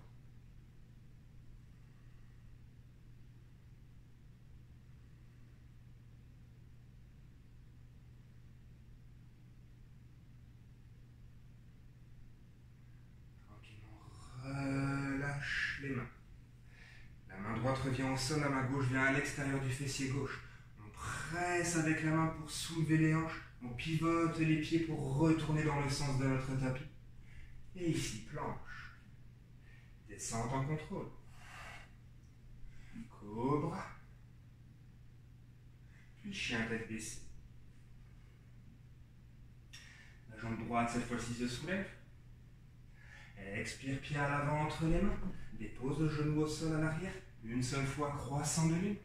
Relâche les mains. La main droite revient au sol, la main gauche vient à l'extérieur du fessier gauche. On presse avec la main pour soulever les hanches. On pivote les pieds pour retourner dans le sens de notre tapis. Et ici, planche. Descente en contrôle. Cobra. Puis chien tête baissée. La jambe droite, cette fois-ci, se soulève. Expire, pied à l'avant entre les mains. Dépose le genou au sol à l'arrière. Une seule fois, croissant de lune.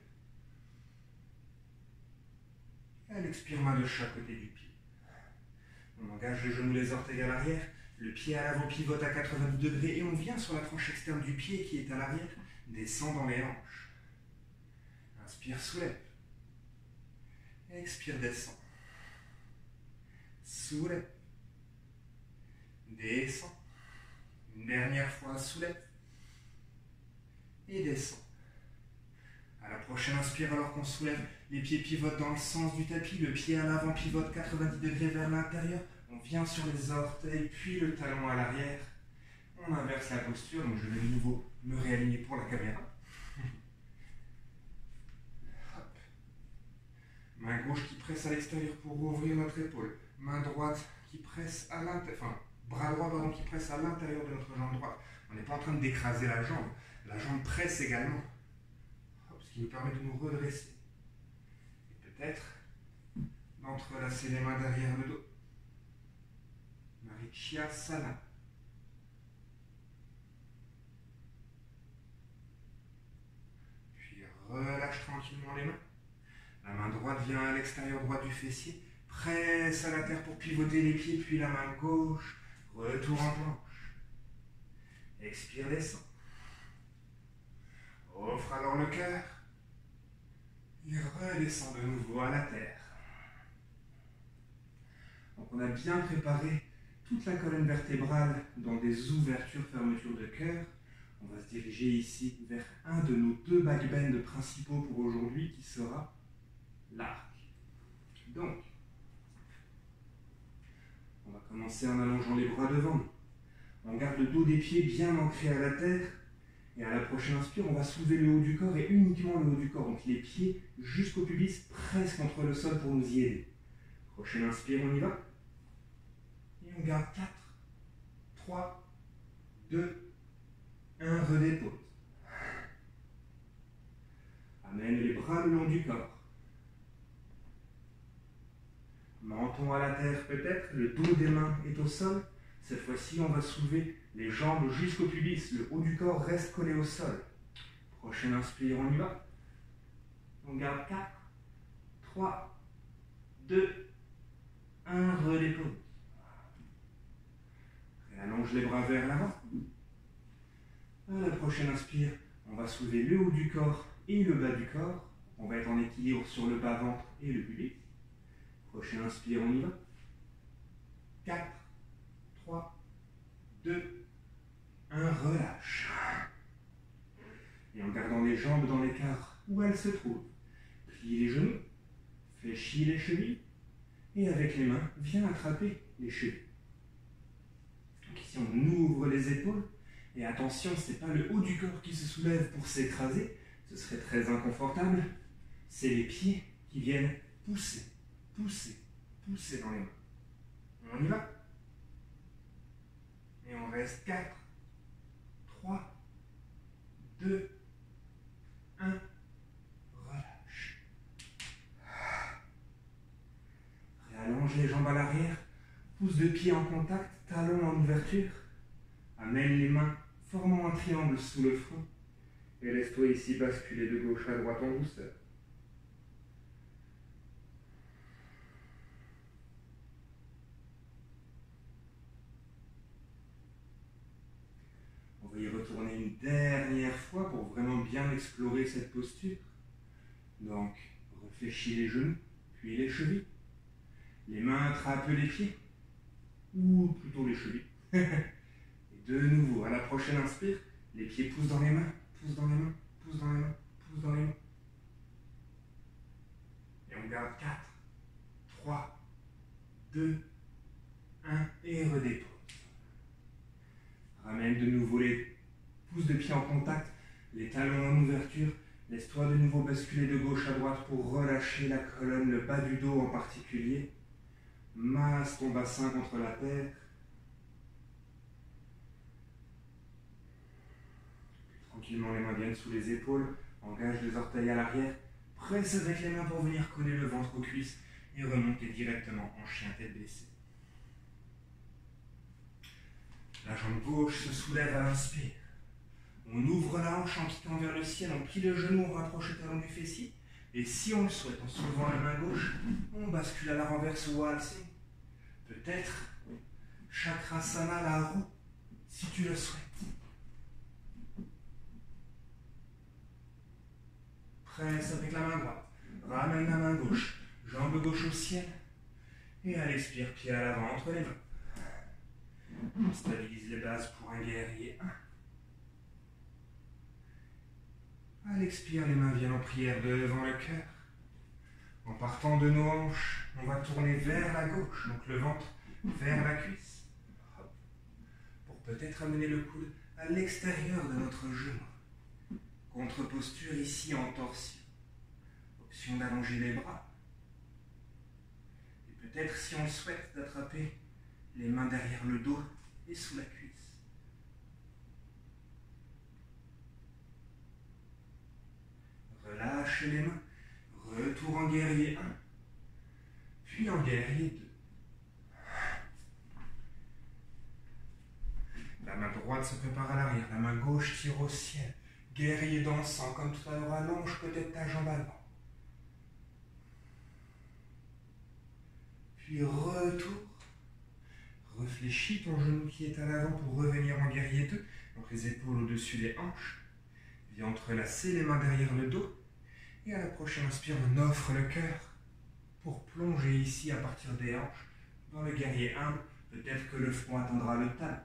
Elle expire, main de chaque côté du pied. On engage les genoux, les orteils à l'arrière. Le pied à l'avant pivote à 90 degrés et on vient sur la tranche externe du pied qui est à l'arrière. Descend dans les hanches. Inspire, soulève. Expire, descend. Soulève. Descend. Une dernière fois, soulève. Et descend. À la prochaine inspire, alors qu'on soulève, les pieds pivotent dans le sens du tapis. Le pied à l'avant pivote 90 degrés vers l'intérieur. On vient sur les orteils, puis le talon à l'arrière. On inverse la posture, donc je vais de nouveau me réaligner pour la caméra. Hop. Main gauche qui presse à l'extérieur pour ouvrir notre épaule. Main droite qui presse à l'intérieur, enfin, bras droit pardon, qui presse à l'intérieur de notre jambe droite. On n'est pas en train d'écraser la jambe. La jambe presse également. Hop, ce qui nous permet de nous redresser. Et peut-être d'entrelacer les mains derrière le dos. Marichyasana. Puis relâche tranquillement les mains. La main droite vient à l'extérieur droit du fessier. Presse à la terre pour pivoter les pieds. Puis la main gauche retourne en planche. Expire, descend. Offre alors le cœur. Et redescend de nouveau à la terre. Donc on a bien préparé toute la colonne vertébrale dans des ouvertures-fermetures de cœur. On va se diriger ici vers un de nos deux backbends principaux pour aujourd'hui qui sera l'arc. Donc, on va commencer en allongeant les bras devant nous. On garde le dos des pieds bien ancré à la terre. Et à la prochaine inspire, on va soulever le haut du corps et uniquement le haut du corps. Donc les pieds jusqu'au pubis, presque contre le sol pour nous y aider. Prochaine inspire, on y va. Et on garde 4, 3, 2, 1, redépose. Amène les bras le long du corps. Menton à la terre peut-être, le dos des mains est au sol. Cette fois-ci, on va soulever les jambes jusqu'au pubis. Le haut du corps reste collé au sol. Prochaine inspire, on y va. On garde 4, 3, 2, 1, redépose. Allonge les bras vers l'avant. À la prochaine inspire, on va soulever le haut du corps et le bas du corps. On va être en équilibre sur le bas-ventre et le pubis. Prochaine inspire, on y va. 4, 3, 2, 1, relâche. Et en gardant les jambes dans l'écart où elles se trouvent, plie les genoux, fléchis les chevilles, et avec les mains, viens attraper les chevilles. Donc ici, on ouvre les épaules, et attention, ce n'est pas le haut du corps qui se soulève pour s'écraser, ce serait très inconfortable, c'est les pieds qui viennent pousser, pousser, pousser dans les mains. On y va. Et on reste 4, 3, 2, 1, relâche. Réallonge les jambes à l'arrière, pouce de pied en contact, talon en ouverture. Amène les mains, formant un triangle sous le front. Et laisse-toi ici basculer de gauche à droite en douceur. On va y retourner une dernière fois pour vraiment bien explorer cette posture. Donc, réfléchis les genoux, puis les chevilles. Les mains attrapent les pieds, ou plutôt les chevilles. Et de nouveau, à la prochaine inspire, les pieds poussent dans les mains, poussent dans les mains, poussent dans les mains, poussent dans les mains. Et on garde 4, 3, 2, 1, et redépose. Ramène de nouveau les pouces de pied en contact, les talons en ouverture. Laisse-toi de nouveau basculer de gauche à droite pour relâcher la colonne, le bas du dos en particulier. Masse ton bassin contre la terre. Tranquillement, les mains viennent sous les épaules. Engage les orteils à l'arrière. Presse avec les mains pour venir coller le ventre aux cuisses et remonter directement en chien tête baissée. La jambe gauche se soulève à l'inspire. On ouvre la hanche en piquant vers le ciel, on plie le genou, on rapproche le talon du fessier. Et si on le souhaite, en soulevant la main gauche, on bascule à la renverse ou à alcé. Peut-être Chakrasana, la roue, si tu le souhaites. Presse avec la main droite. Ramène la main gauche. Jambe gauche au ciel. Et à l'expire, pied à l'avant entre les mains. On stabilise les bases pour un guerrier 1. À l'expire, les mains viennent en prière devant le cœur. En partant de nos hanches, on va tourner vers la gauche, donc le ventre vers la cuisse. Hop. Pour peut-être amener le coude à l'extérieur de notre genou. Contre-posture ici en torsion. Option d'allonger les bras. Et peut-être, si on le souhaite, d'attraper les mains derrière le dos et sous la cuisse. Relâche les mains. Retour en guerrier 1. Puis en guerrier 2. La main droite se prépare à l'arrière. La main gauche tire au ciel. Guerrier dansant, comme tout à l'heure, allonge peut-être ta jambe avant. Puis retour. Réfléchis ton genou qui est à l'avant pour revenir en guerrier 2. Donc les épaules au-dessus des hanches. Viens entrelacer les mains derrière le dos. Et à la prochaine inspire, on offre le cœur pour plonger ici à partir des hanches dans le guerrier humble. Peut-être que le front atteindra le talon.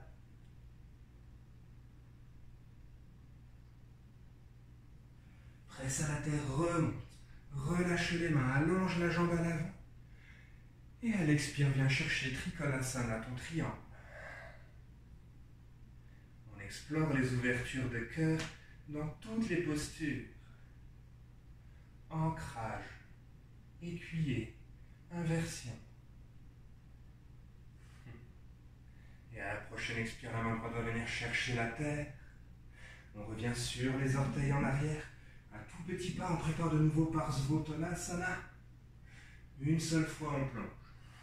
Presse à la terre, remonte. Relâche les mains, allonge la jambe à l'avant. Et à l'expire, viens chercher Trikonasana, ton triangle. On explore les ouvertures de cœur dans toutes les postures. Ancrage, écuyer, inversion. Et à la prochaine expire, la main droite va venir chercher la terre. On revient sur les orteils en arrière. Un tout petit pas, on prépare de nouveau Parsvottanasana. Une seule fois, on plonge.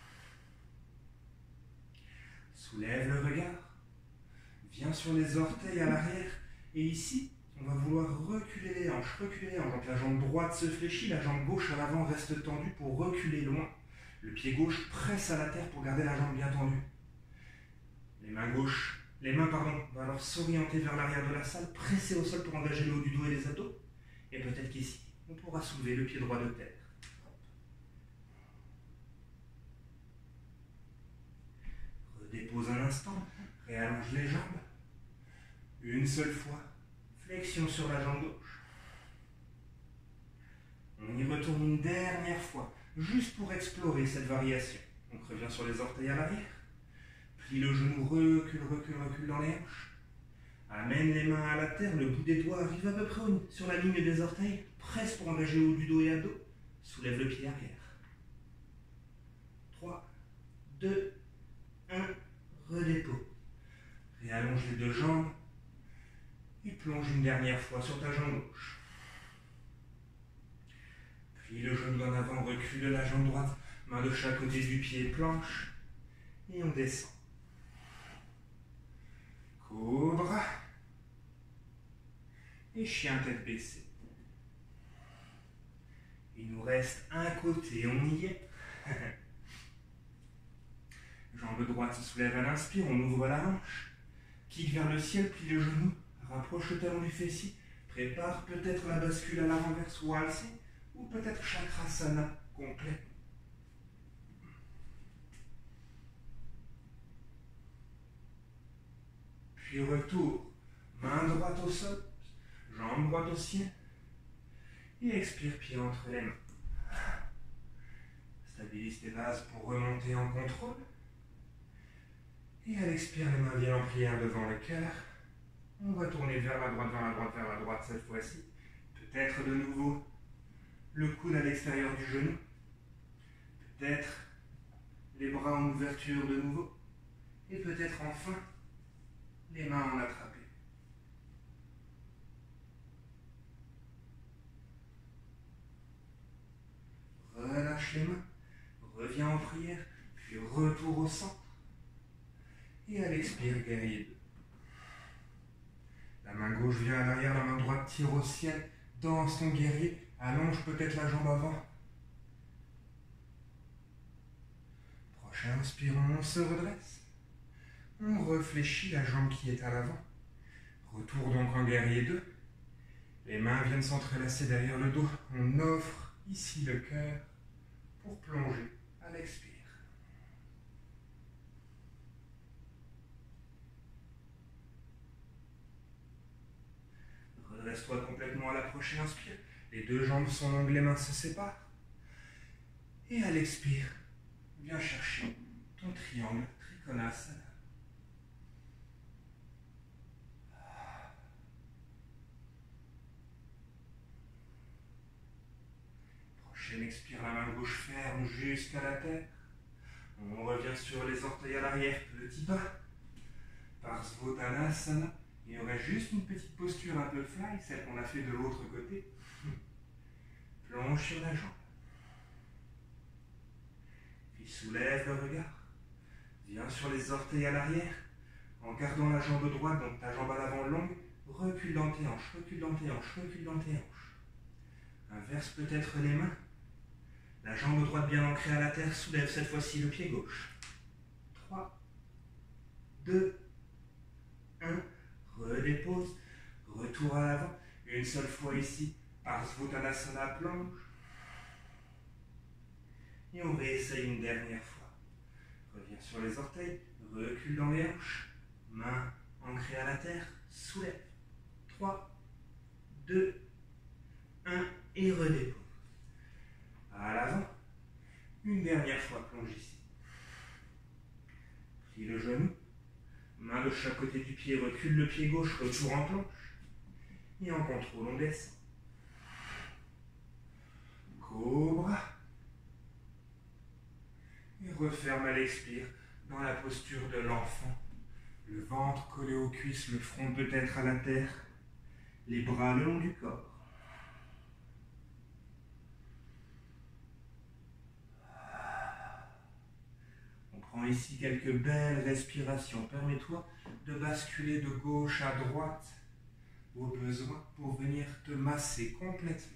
Soulève le regard. Viens sur les orteils à l'arrière. Et ici, on va vouloir reculer les hanches. Donc la jambe droite se fléchit, la jambe gauche à l'avant reste tendue pour reculer loin. Le pied gauche presse à la terre pour garder la jambe bien tendue. Les mains vont alors s'orienter vers l'arrière de la salle, presser au sol pour engager le haut du dos et les abdos. Et peut-être qu'ici, on pourra soulever le pied droit de terre. Redépose un instant, réallonge les jambes. Une seule fois, flexion sur la jambe gauche. On y retourne une dernière fois, juste pour explorer cette variation. On revient sur les orteils à l'arrière. Plie le genou, recule dans les hanches. Amène les mains à la terre, le bout des doigts arrive à peu près sur la ligne des orteils. Presse pour engager le haut du dos et abdos. Soulève le pied arrière. 3, 2, 1, redépose. Réallonge les deux jambes. Et plonge une dernière fois sur ta jambe gauche. Plie le genou en avant, recule la jambe droite. Main de chaque côté du pied, planche. Et on descend. Cobra. et chien tête baissée. Il nous reste un côté, on y est. Jambe droite se soulève à l'inspire, on ouvre la hanche. Kick vers le ciel, plie le genou, rapproche le talon du fessier. Prépare peut-être la bascule à la renverse ou alcée, ou peut-être chakrasana complet. Puis retour, main droite au sol, jambe droite au ciel. Et expire, pied entre les mains. Stabilise tes bases pour remonter en contrôle. Et à l'expire, les mains viennent en prière devant le cœur. On va tourner vers la droite, vers la droite, vers la droite cette fois-ci. Peut-être de nouveau le coude à l'extérieur du genou. Peut-être les bras en ouverture de nouveau. Et peut-être enfin les mains en attrapé. Relâche les mains, reviens en prière, puis retour au centre. Et à l'expire, guerrier 2. La main gauche vient à l'arrière, la main droite tire au ciel. Danse ton guerrier, allonge peut-être la jambe avant. Prochain inspirant, on se redresse. On réfléchit la jambe qui est à l'avant. Retour donc en guerrier 2. Les mains viennent s'entrelacer derrière le dos. On offre ici le cœur pour plonger à l'expire. Redresse-toi complètement à la prochaine inspire. Les deux jambes sont longues, les mains se séparent. Et à l'expire, viens chercher ton triangle Trikonasana. Prochaine expire, la main gauche ferme jusqu'à la terre. On revient sur les orteils à l'arrière, petit pas. Parsvottanasana. Il y aurait juste une petite posture un peu fly, celle qu'on a fait de l'autre côté. Plonge sur la jambe. Puis soulève le regard. Viens sur les orteils à l'arrière. En gardant la jambe droite, donc ta jambe à l'avant longue, recule dans tes hanches, recule dans tes hanches, recule dans tes hanches. Inverse peut-être les mains. La jambe droite bien ancrée à la terre, soulève cette fois-ci le pied gauche. 3, 2, 1. Redépose, retour à l'avant, une seule fois ici, Parsvottanasana plonge. Et on réessaye une dernière fois. Reviens sur les orteils, recule dans les hanches, main ancrée à la terre, soulève. 3, 2, 1 et redépose. À l'avant, une dernière fois, plonge ici. Plie le genou. Main de chaque côté du pied, recule le pied gauche, retour en planche. Et en contrôle, on descend. Cobra. Et referme à l'expire dans la posture de l'enfant. Le ventre collé aux cuisses, le front peut-être à la terre. Les bras le long du corps. Prends ici quelques belles respirations. Permets-toi de basculer de gauche à droite au besoin pour venir te masser complètement.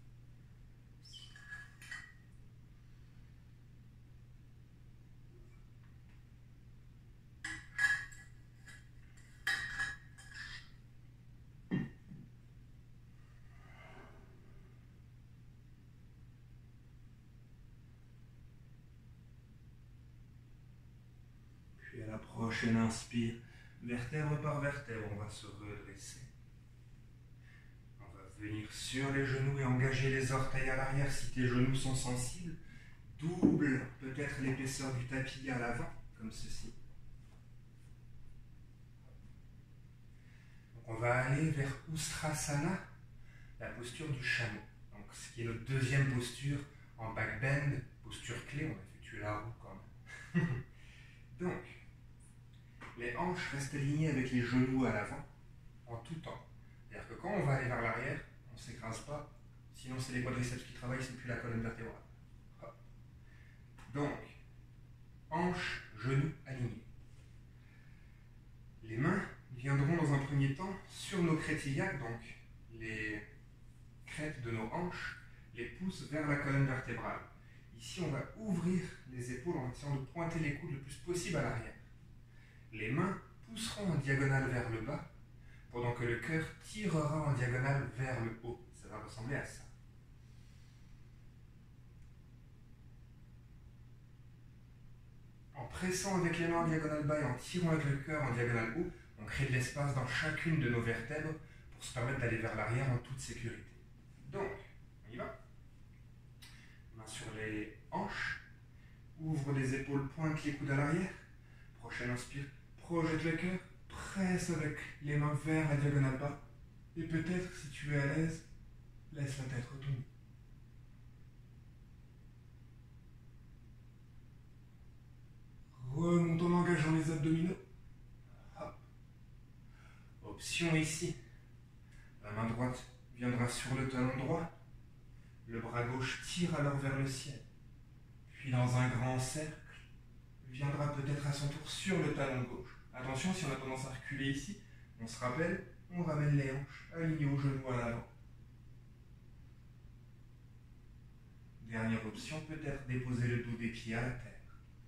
Prochaine inspire, vertèbre par vertèbre, on va se redresser. On va venir sur les genoux et engager les orteils à l'arrière si tes genoux sont sensibles. Double peut-être l'épaisseur du tapis à l'avant, comme ceci. Donc on va aller vers Ustrasana, la posture du chameau. Donc ce qui est notre deuxième posture en back bend, posture clé, on va effectuer la roue quand même. Donc, les hanches restent alignées avec les genoux à l'avant, en tout temps. C'est-à-dire que quand on va aller vers l'arrière, on ne s'écrase pas, sinon c'est les quadriceps qui travaillent, c'est plus la colonne vertébrale. Hop. Donc, hanches, genoux alignés. Les mains viendront dans un premier temps sur nos crétillacs, donc crête de nos hanches les pousse vers la colonne vertébrale. Ici, on va ouvrir les épaules en essayant de pointer les coudes le plus possible à l'arrière. Les mains pousseront en diagonale vers le bas, pendant que le cœur tirera en diagonale vers le haut. Ça va ressembler à ça. En pressant avec les mains en diagonale bas et en tirant avec le cœur en diagonale haut, on crée de l'espace dans chacune de nos vertèbres pour se permettre d'aller vers l'arrière en toute sécurité. Donc, on y va. Main sur les hanches, ouvre les épaules, pointe les coudes à l'arrière. Prochaine inspire, projette le cœur, presse avec les mains vers la diagonale bas. Et peut-être, si tu es à l'aise, laisse la tête retomber. Remonte en engageant les abdominaux. Hop. Option ici. La main droite viendra sur le talon droit. Le bras gauche tire alors vers le ciel. Puis dans un grand cercle, viendra peut-être à son tour sur le talon gauche. Attention, si on a tendance à reculer ici, on se rappelle, on ramène les hanches alignées aux genoux à l'avant. Dernière option, peut-être déposer le dos des pieds à la terre.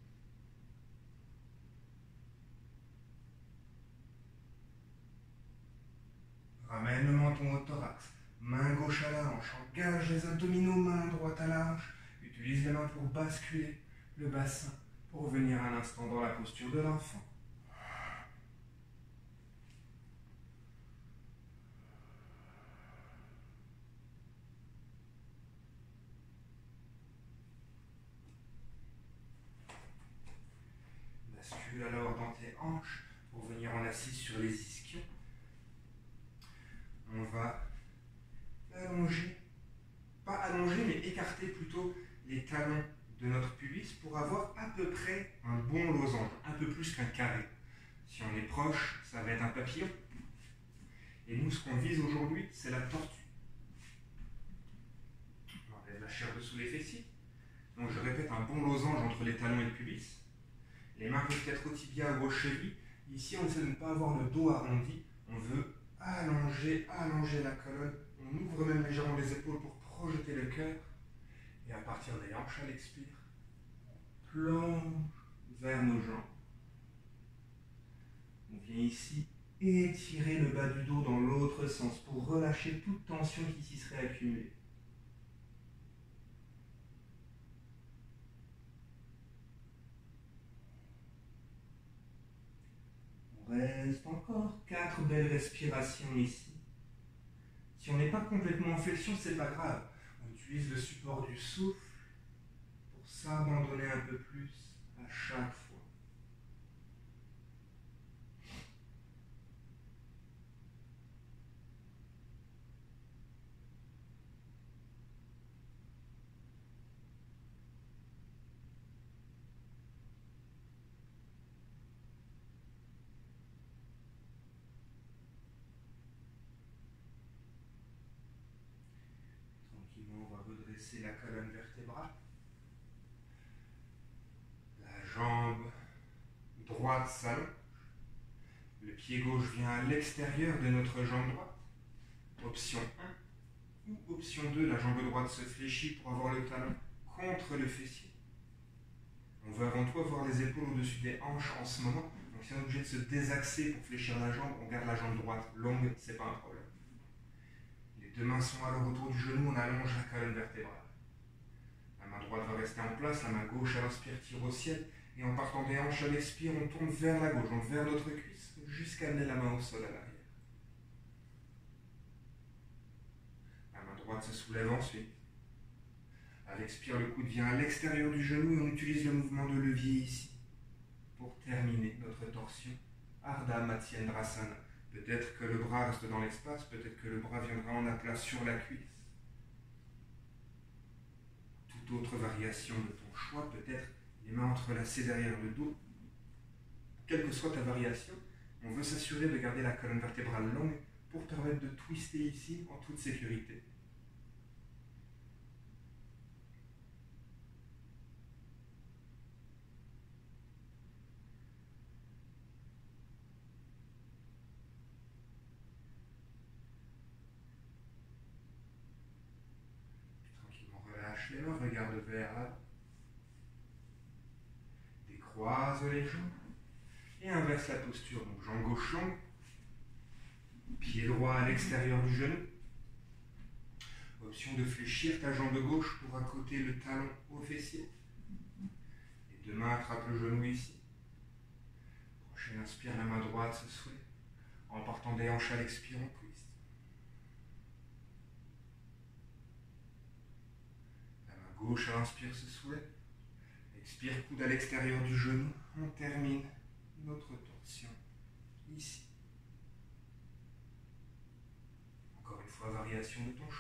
Ramène le menton au thorax, main gauche à la hanche, engage les abdominaux, main droite à la hanche, utilise les mains pour basculer le bassin, pour revenir un instant dans la posture de l'enfant. Bascule alors dans tes hanches pour venir en assise sur les ischions. On va allonger, pas allonger, mais écarter plutôt les talons de notre pubis pour avoir à peu près un bon losange, un peu plus qu'un carré. Si on est proche, ça va être un papillon. Et nous, ce qu'on vise aujourd'hui, c'est la tortue. On enlève la chair dessous les fessiers. Donc je répète, un bon losange entre les talons et le pubis. Les mains peuvent être au tibia ou aux chevilles. Ici, on essaie de ne pas avoir le dos arrondi. On veut allonger la colonne. On ouvre même légèrement les épaules pour projeter le cœur. Et à partir des hanches, à l'expire, on plonge vers nos jambes. On vient ici étirer le bas du dos dans l'autre sens pour relâcher toute tension qui s'y serait accumulée. On reste encore 4 belles respirations ici. Si on n'est pas complètement en flexion, c'est pas grave. On utilise le support du souffle pour s'abandonner un peu plus à chaque fois. Tranquillement, on va redresser la colonne vertébrale. La jambe droite s'allonge. Le pied gauche vient à l'extérieur de notre jambe droite. Option 1. Ou option 2, la jambe droite se fléchit pour avoir le talon contre le fessier. On veut avant tout avoir les épaules au-dessus des hanches en ce moment. Donc si on est obligé de se désaxer pour fléchir la jambe, on garde la jambe droite longue, c'est pas un problème. Les deux mains sont alors autour du genou, on allonge la colonne vertébrale. La main droite va rester en place, la main gauche à l'inspire tire au ciel. Et en partant des hanches à l'expire, on tourne vers la gauche, donc vers notre cuisse, jusqu'à amener la main au sol à l'arrière. La main droite se soulève ensuite. À l'expire, le coude vient à l'extérieur du genou et on utilise le mouvement de levier ici pour terminer notre torsion. Ardha Matsyendrasana. Peut-être que le bras reste dans l'espace, peut-être que le bras viendra en aplat sur la cuisse. Toute autre variation de ton choix, peut-être les mains entrelacées derrière le dos. Quelle que soit ta variation, on veut s'assurer de garder la colonne vertébrale longue pour permettre de twister ici en toute sécurité. croise les jambes et inverse la posture. Donc jambe gauche longue, pied droit à l'extérieur du genou. Option de fléchir ta jambe gauche pour accoter le talon au fessier. Les deux mains attrapent le genou ici. Prochaine inspire, la main droite se soulève. En portant des hanches à l'expire, on twist. La main gauche à l'inspire se soulève. Expire, coude à l'extérieur du genou. On termine notre torsion ici. Encore une fois, variation de ton choix.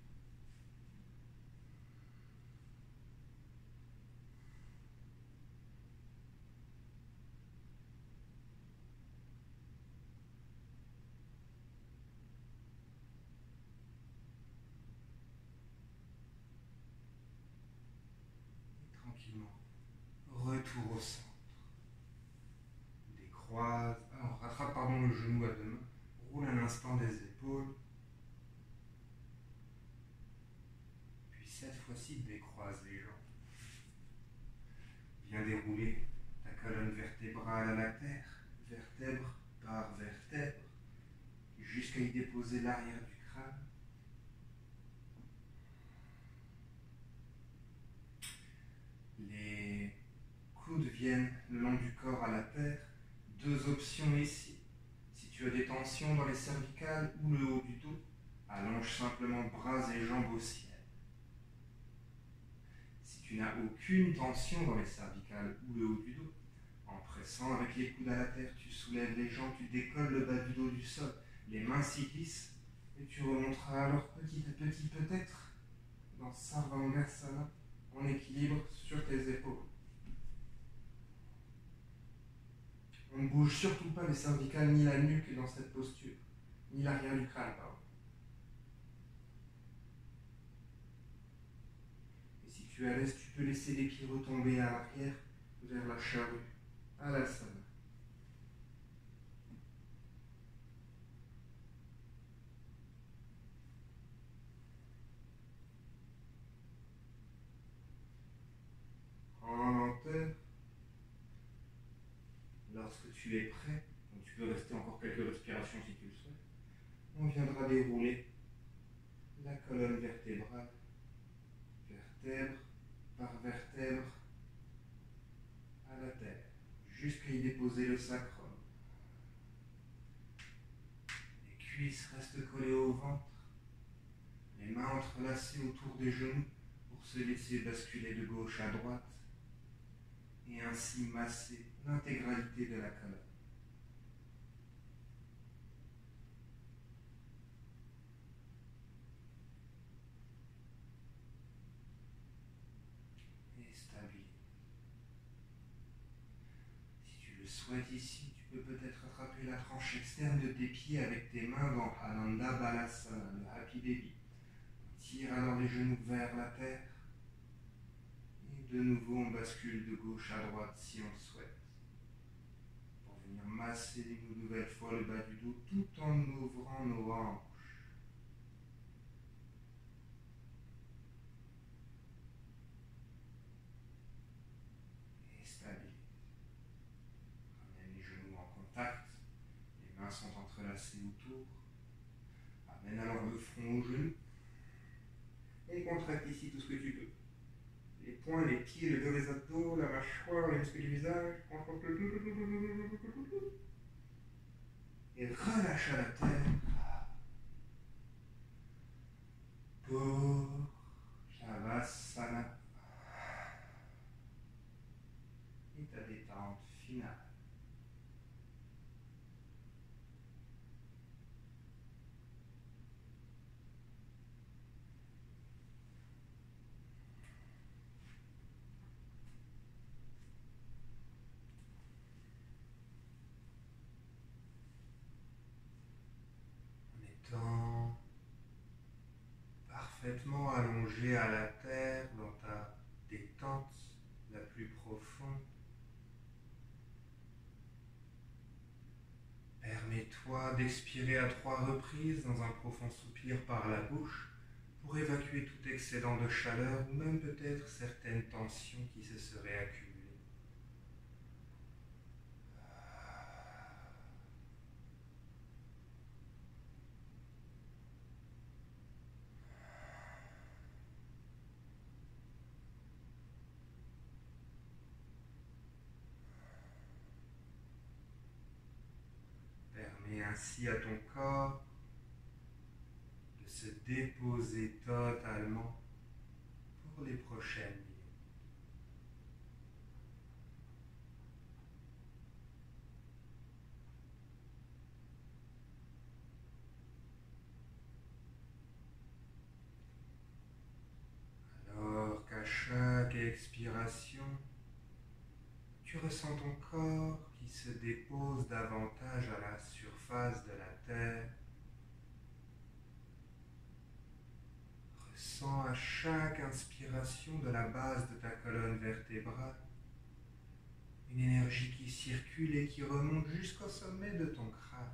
Tranquillement, retour au centre. Décroise, alors rattrape le genou à deux mains, roule un instant des épaules, puis cette fois-ci décroise les jambes. Viens dérouler ta colonne vertébrale à la terre, vertèbre par vertèbre, jusqu'à y déposer l'arrière du crâne. Les coudes viennent le long du corps à la terre. Deux options ici. Si tu as des tensions dans les cervicales ou le haut du dos, allonge simplement bras et jambes au ciel. Si tu n'as aucune tension dans les cervicales ou le haut du dos, en pressant avec les coudes à la terre, tu soulèves les jambes, tu décolles le bas du dos du sol, les mains s'y glissent et tu remonteras alors petit à petit peut-être dans Sarvangasana en équilibre sur tes épaules. On ne bouge surtout pas les cervicales ni la nuque dans cette posture, ni l'arrière du crâne, pardon. Et si tu es à l'aise, tu peux laisser les pieds retomber à l'arrière vers la charrue, à la salle. En lenteur, lorsque tu es prêt, donc tu peux rester encore quelques respirations si tu le souhaites, on viendra dérouler la colonne vertébrale, vertèbre par vertèbre, à la terre, jusqu'à y déposer le sacrum. Les cuisses restent collées au ventre, les mains entrelacées autour des genoux pour se laisser basculer de gauche à droite et ainsi masser l'intégralité de la colonne. Et stabilise. Si tu le souhaites ici, tu peux peut-être attraper la tranche externe de tes pieds avec tes mains dans Ananda Balasana, le Happy Baby. Tire alors les genoux vers la terre. Et de nouveau, on bascule de gauche à droite si on le souhaite. Pour venir masser une nouvelle fois le bas du dos tout en ouvrant nos hanches. Et stabilise. Ramène les genoux en contact. Les mains sont entrelacées autour. Amène alors le front au genou. Et contracte ici tout ce que tu peux. Les poings, les pieds, le dos, les abdos, la mâchoire, les muscles du visage. Et relâche à la terre. Pour Shavasana. Et ta détente finale. Étant parfaitement allongé à la terre dans ta détente la plus profonde, permets-toi d'expirer à 3 reprises dans un profond soupir par la bouche pour évacuer tout excédent de chaleur ou même peut-être certaines tensions qui se seraient accumulées. permet ainsi à ton corps de se déposer totalement pour les prochaines minutes. Alors qu'à chaque expiration, tu ressens ton corps qui se dépose davantage à la surface de la terre. Ressens à chaque inspiration de la base de ta colonne vertébrale une énergie qui circule et qui remonte jusqu'au sommet de ton crâne.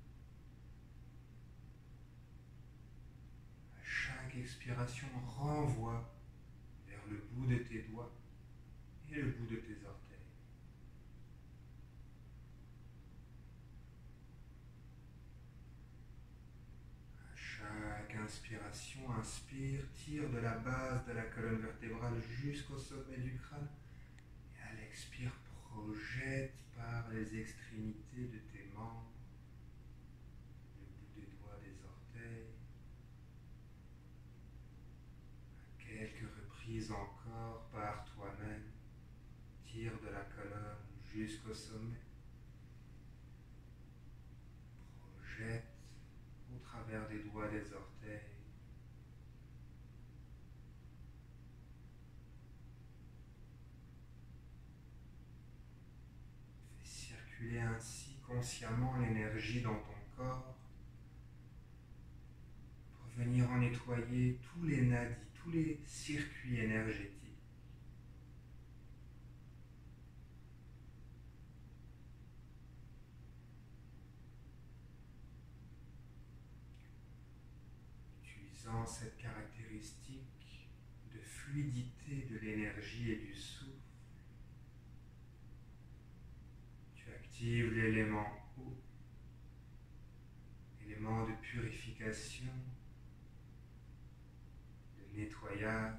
À chaque expiration, renvoie vers le bout de tes doigts et le bout de tes orteils. À chaque inspiration, inspire, tire de la base de la colonne vertébrale jusqu'au sommet du crâne. Et à l'expire, projette par les extrémités de tes membres, le bout des doigts, des orteils. À quelques reprises encore par toi-même, tire de la colonne jusqu'au sommet. Projette au travers des doigts, des orteils. Fais circuler ainsi consciemment l'énergie dans ton corps pour venir en nettoyer tous les nadis, tous les circuits énergétiques. Utilisant cette caractéristique de fluidité de l'énergie et du souffle, tu actives l'élément eau, élément de purification, de nettoyage.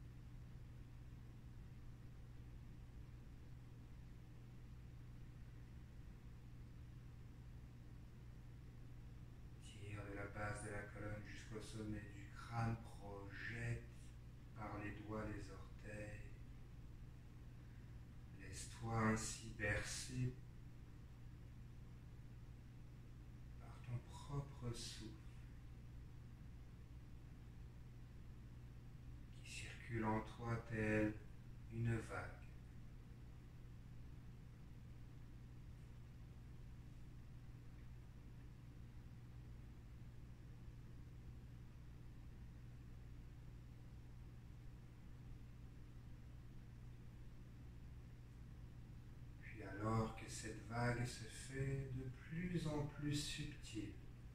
Tire de la base de la colonne jusqu'au sommet du crâne, projette par les doigts, les orteils. Laisse-toi ainsi bercer par ton propre souffle qui circule en toi tel une vague. Puis alors que cette vague se fait de plus en plus subtile,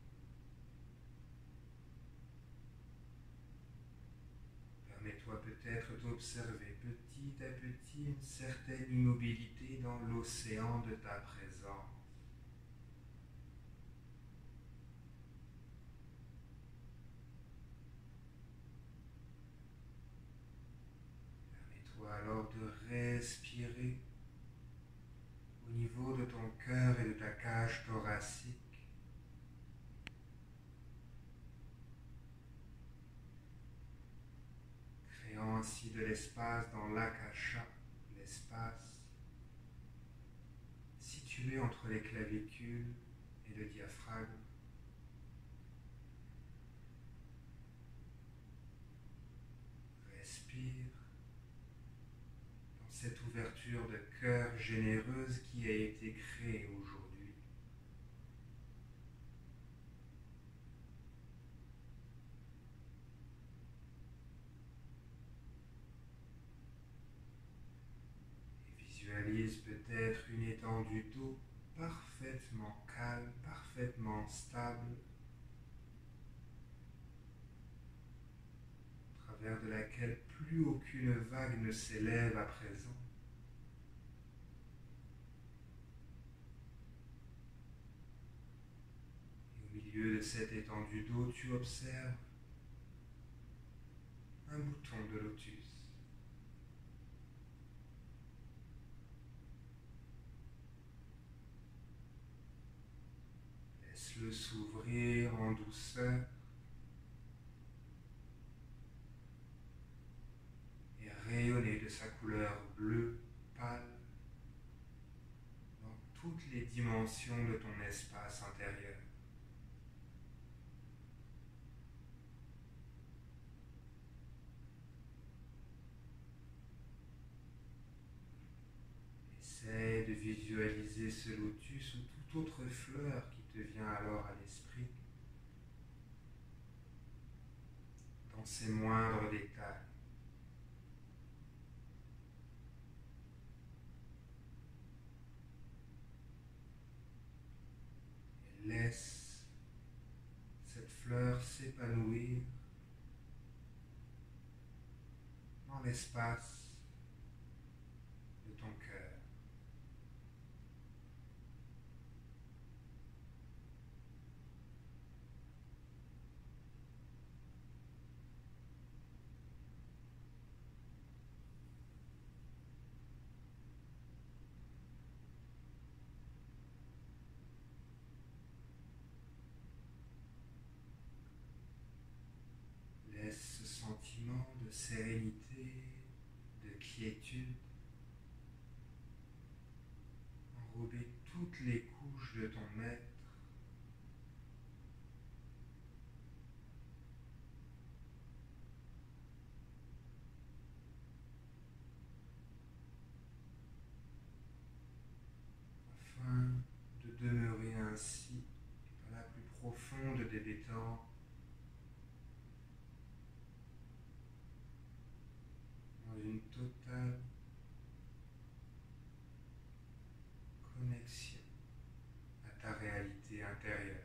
permets-toi peut-être d'observer petit à petit une certaine immobilité dans l'océan de ta présence. Permets-toi alors de respirer au niveau de ton cœur et de ta cage thoracique. Créant ainsi de l'espace dans l'akasha, l'espace situé entre les clavicules et le diaphragme. Respire dans cette ouverture de cœur généreuse qui a été créée aujourd'hui. Et visualise peut-être une étendue d'eau parfaitement calme, parfaitement stable, au travers de laquelle plus aucune vague ne s'élève à présent. Et au milieu de cette étendue d'eau, tu observes un bouton de lotus. s'ouvrir en douceur et rayonner de sa couleur bleue pâle dans toutes les dimensions de ton espace intérieur. Essaie de visualiser ce lotus ou toute autre fleur qui te vient alors à l'esprit dans ses moindres détails. Et laisse cette fleur s'épanouir dans l'espace de ton cœur. Laisse ce sentiment de sérénité, de quiétude enrober toutes les couches de ton être afin de demeurer ainsi dans la plus profonde des détentes, dans une totale connexion à ta réalité intérieure.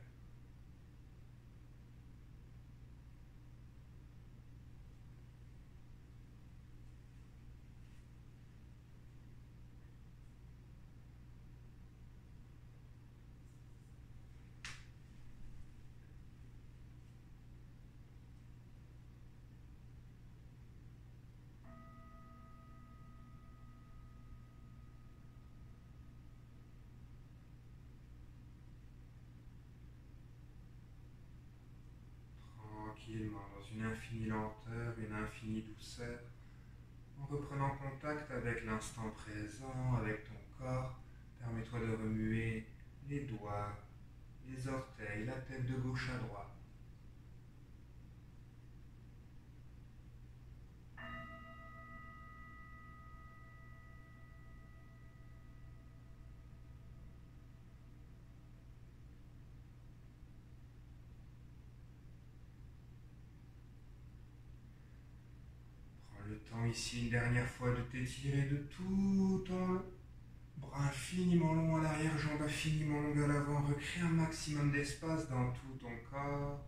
Tranquillement, dans une infinie lenteur, une infinie douceur, en reprenant contact avec l'instant présent, avec ton corps, permets-toi de remuer les doigts, les orteils, la tête de gauche à droite. Prends le temps ici une dernière fois de t'étirer de tout ton bras infiniment long à l'arrière, jambes infiniment longues à l'avant. Recrée un maximum d'espace dans tout ton corps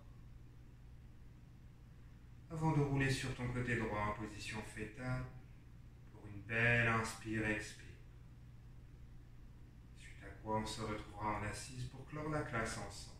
avant de rouler sur ton côté droit en position fétale pour une belle inspire-expire. Suite à quoi on se retrouvera en assise pour clore la classe ensemble.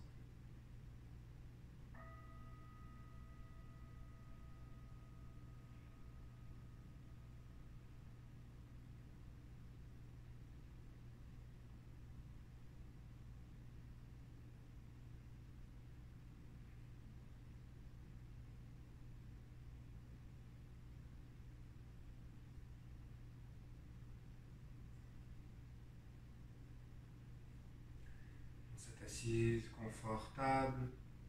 Cette assise confortable,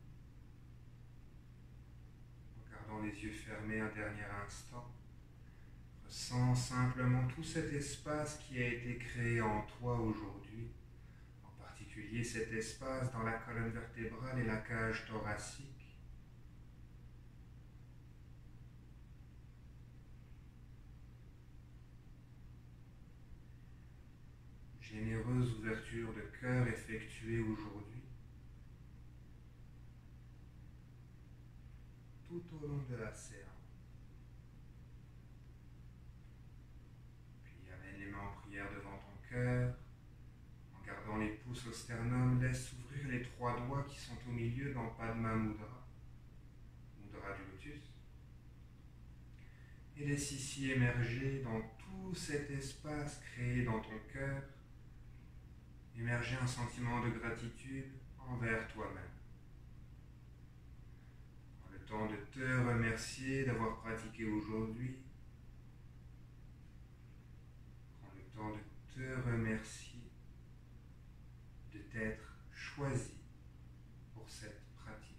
en gardant les yeux fermés un dernier instant, ressens simplement tout cet espace qui a été créé en toi aujourd'hui, en particulier cet espace dans la colonne vertébrale et la cage thoracique. Généreuse ouverture de cœur effectuée aujourd'hui, tout au long de la séance. Puis amène les mains en prière devant ton cœur. En gardant les pouces au sternum, laisse s'ouvrir les trois doigts qui sont au milieu dans Padma Mudra, Mudra du lotus. Et laisse ici émerger dans tout cet espace créé dans ton cœur, émerger un sentiment de gratitude envers toi-même. Prends le temps de te remercier d'avoir pratiqué aujourd'hui. Prends le temps de te remercier de t'être choisi pour cette pratique.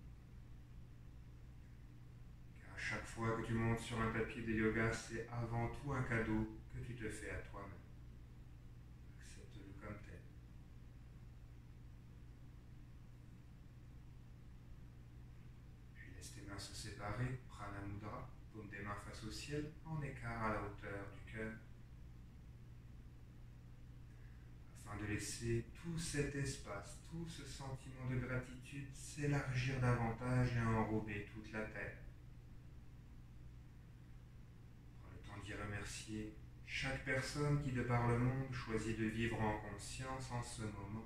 Car à chaque fois que tu montes sur un tapis de yoga, c'est avant tout un cadeau que tu te fais à toi-même. Accepte-le comme tel. Puis laisse tes mains se séparer, Prana Mudra, paume des mains face au ciel, en écart à la hauteur du cœur. Afin de laisser tout cet espace, tout ce sentiment de gratitude s'élargir davantage et enrober toute la terre. Prends le temps d'y remercier chaque personne qui, de par le monde, choisit de vivre en conscience en ce moment.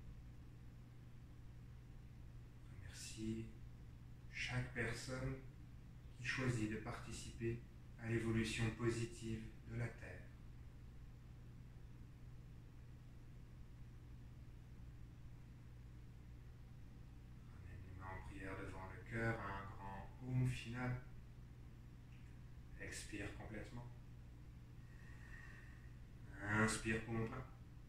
Remercier chaque personne qui choisit de participer à l'évolution positive de la Terre. Ramène les mains en prière devant le cœur à un grand Om final. Expire complètement. Inspire poumon plein.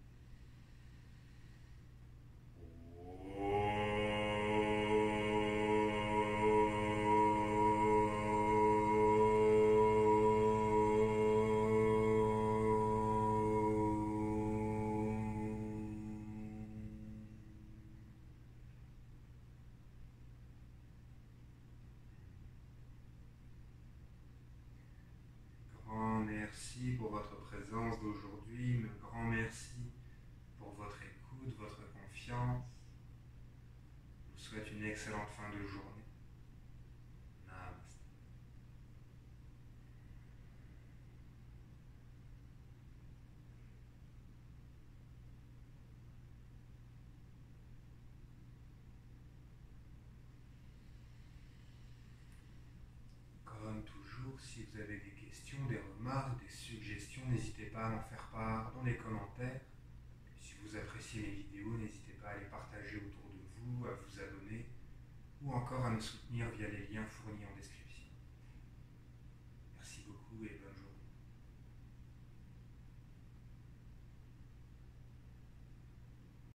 Merci pour votre présence d'aujourd'hui, un grand merci pour votre écoute, votre confiance. Je vous souhaite une excellente fin de journée. Namaste. Comme toujours, si vous avez des questions, des remarques, des suggestions, n'hésitez pas à m'en faire part dans les commentaires. Si vous appréciez mes vidéos, n'hésitez pas à les partager autour de vous, à vous abonner ou encore à me soutenir via les liens fournis en description.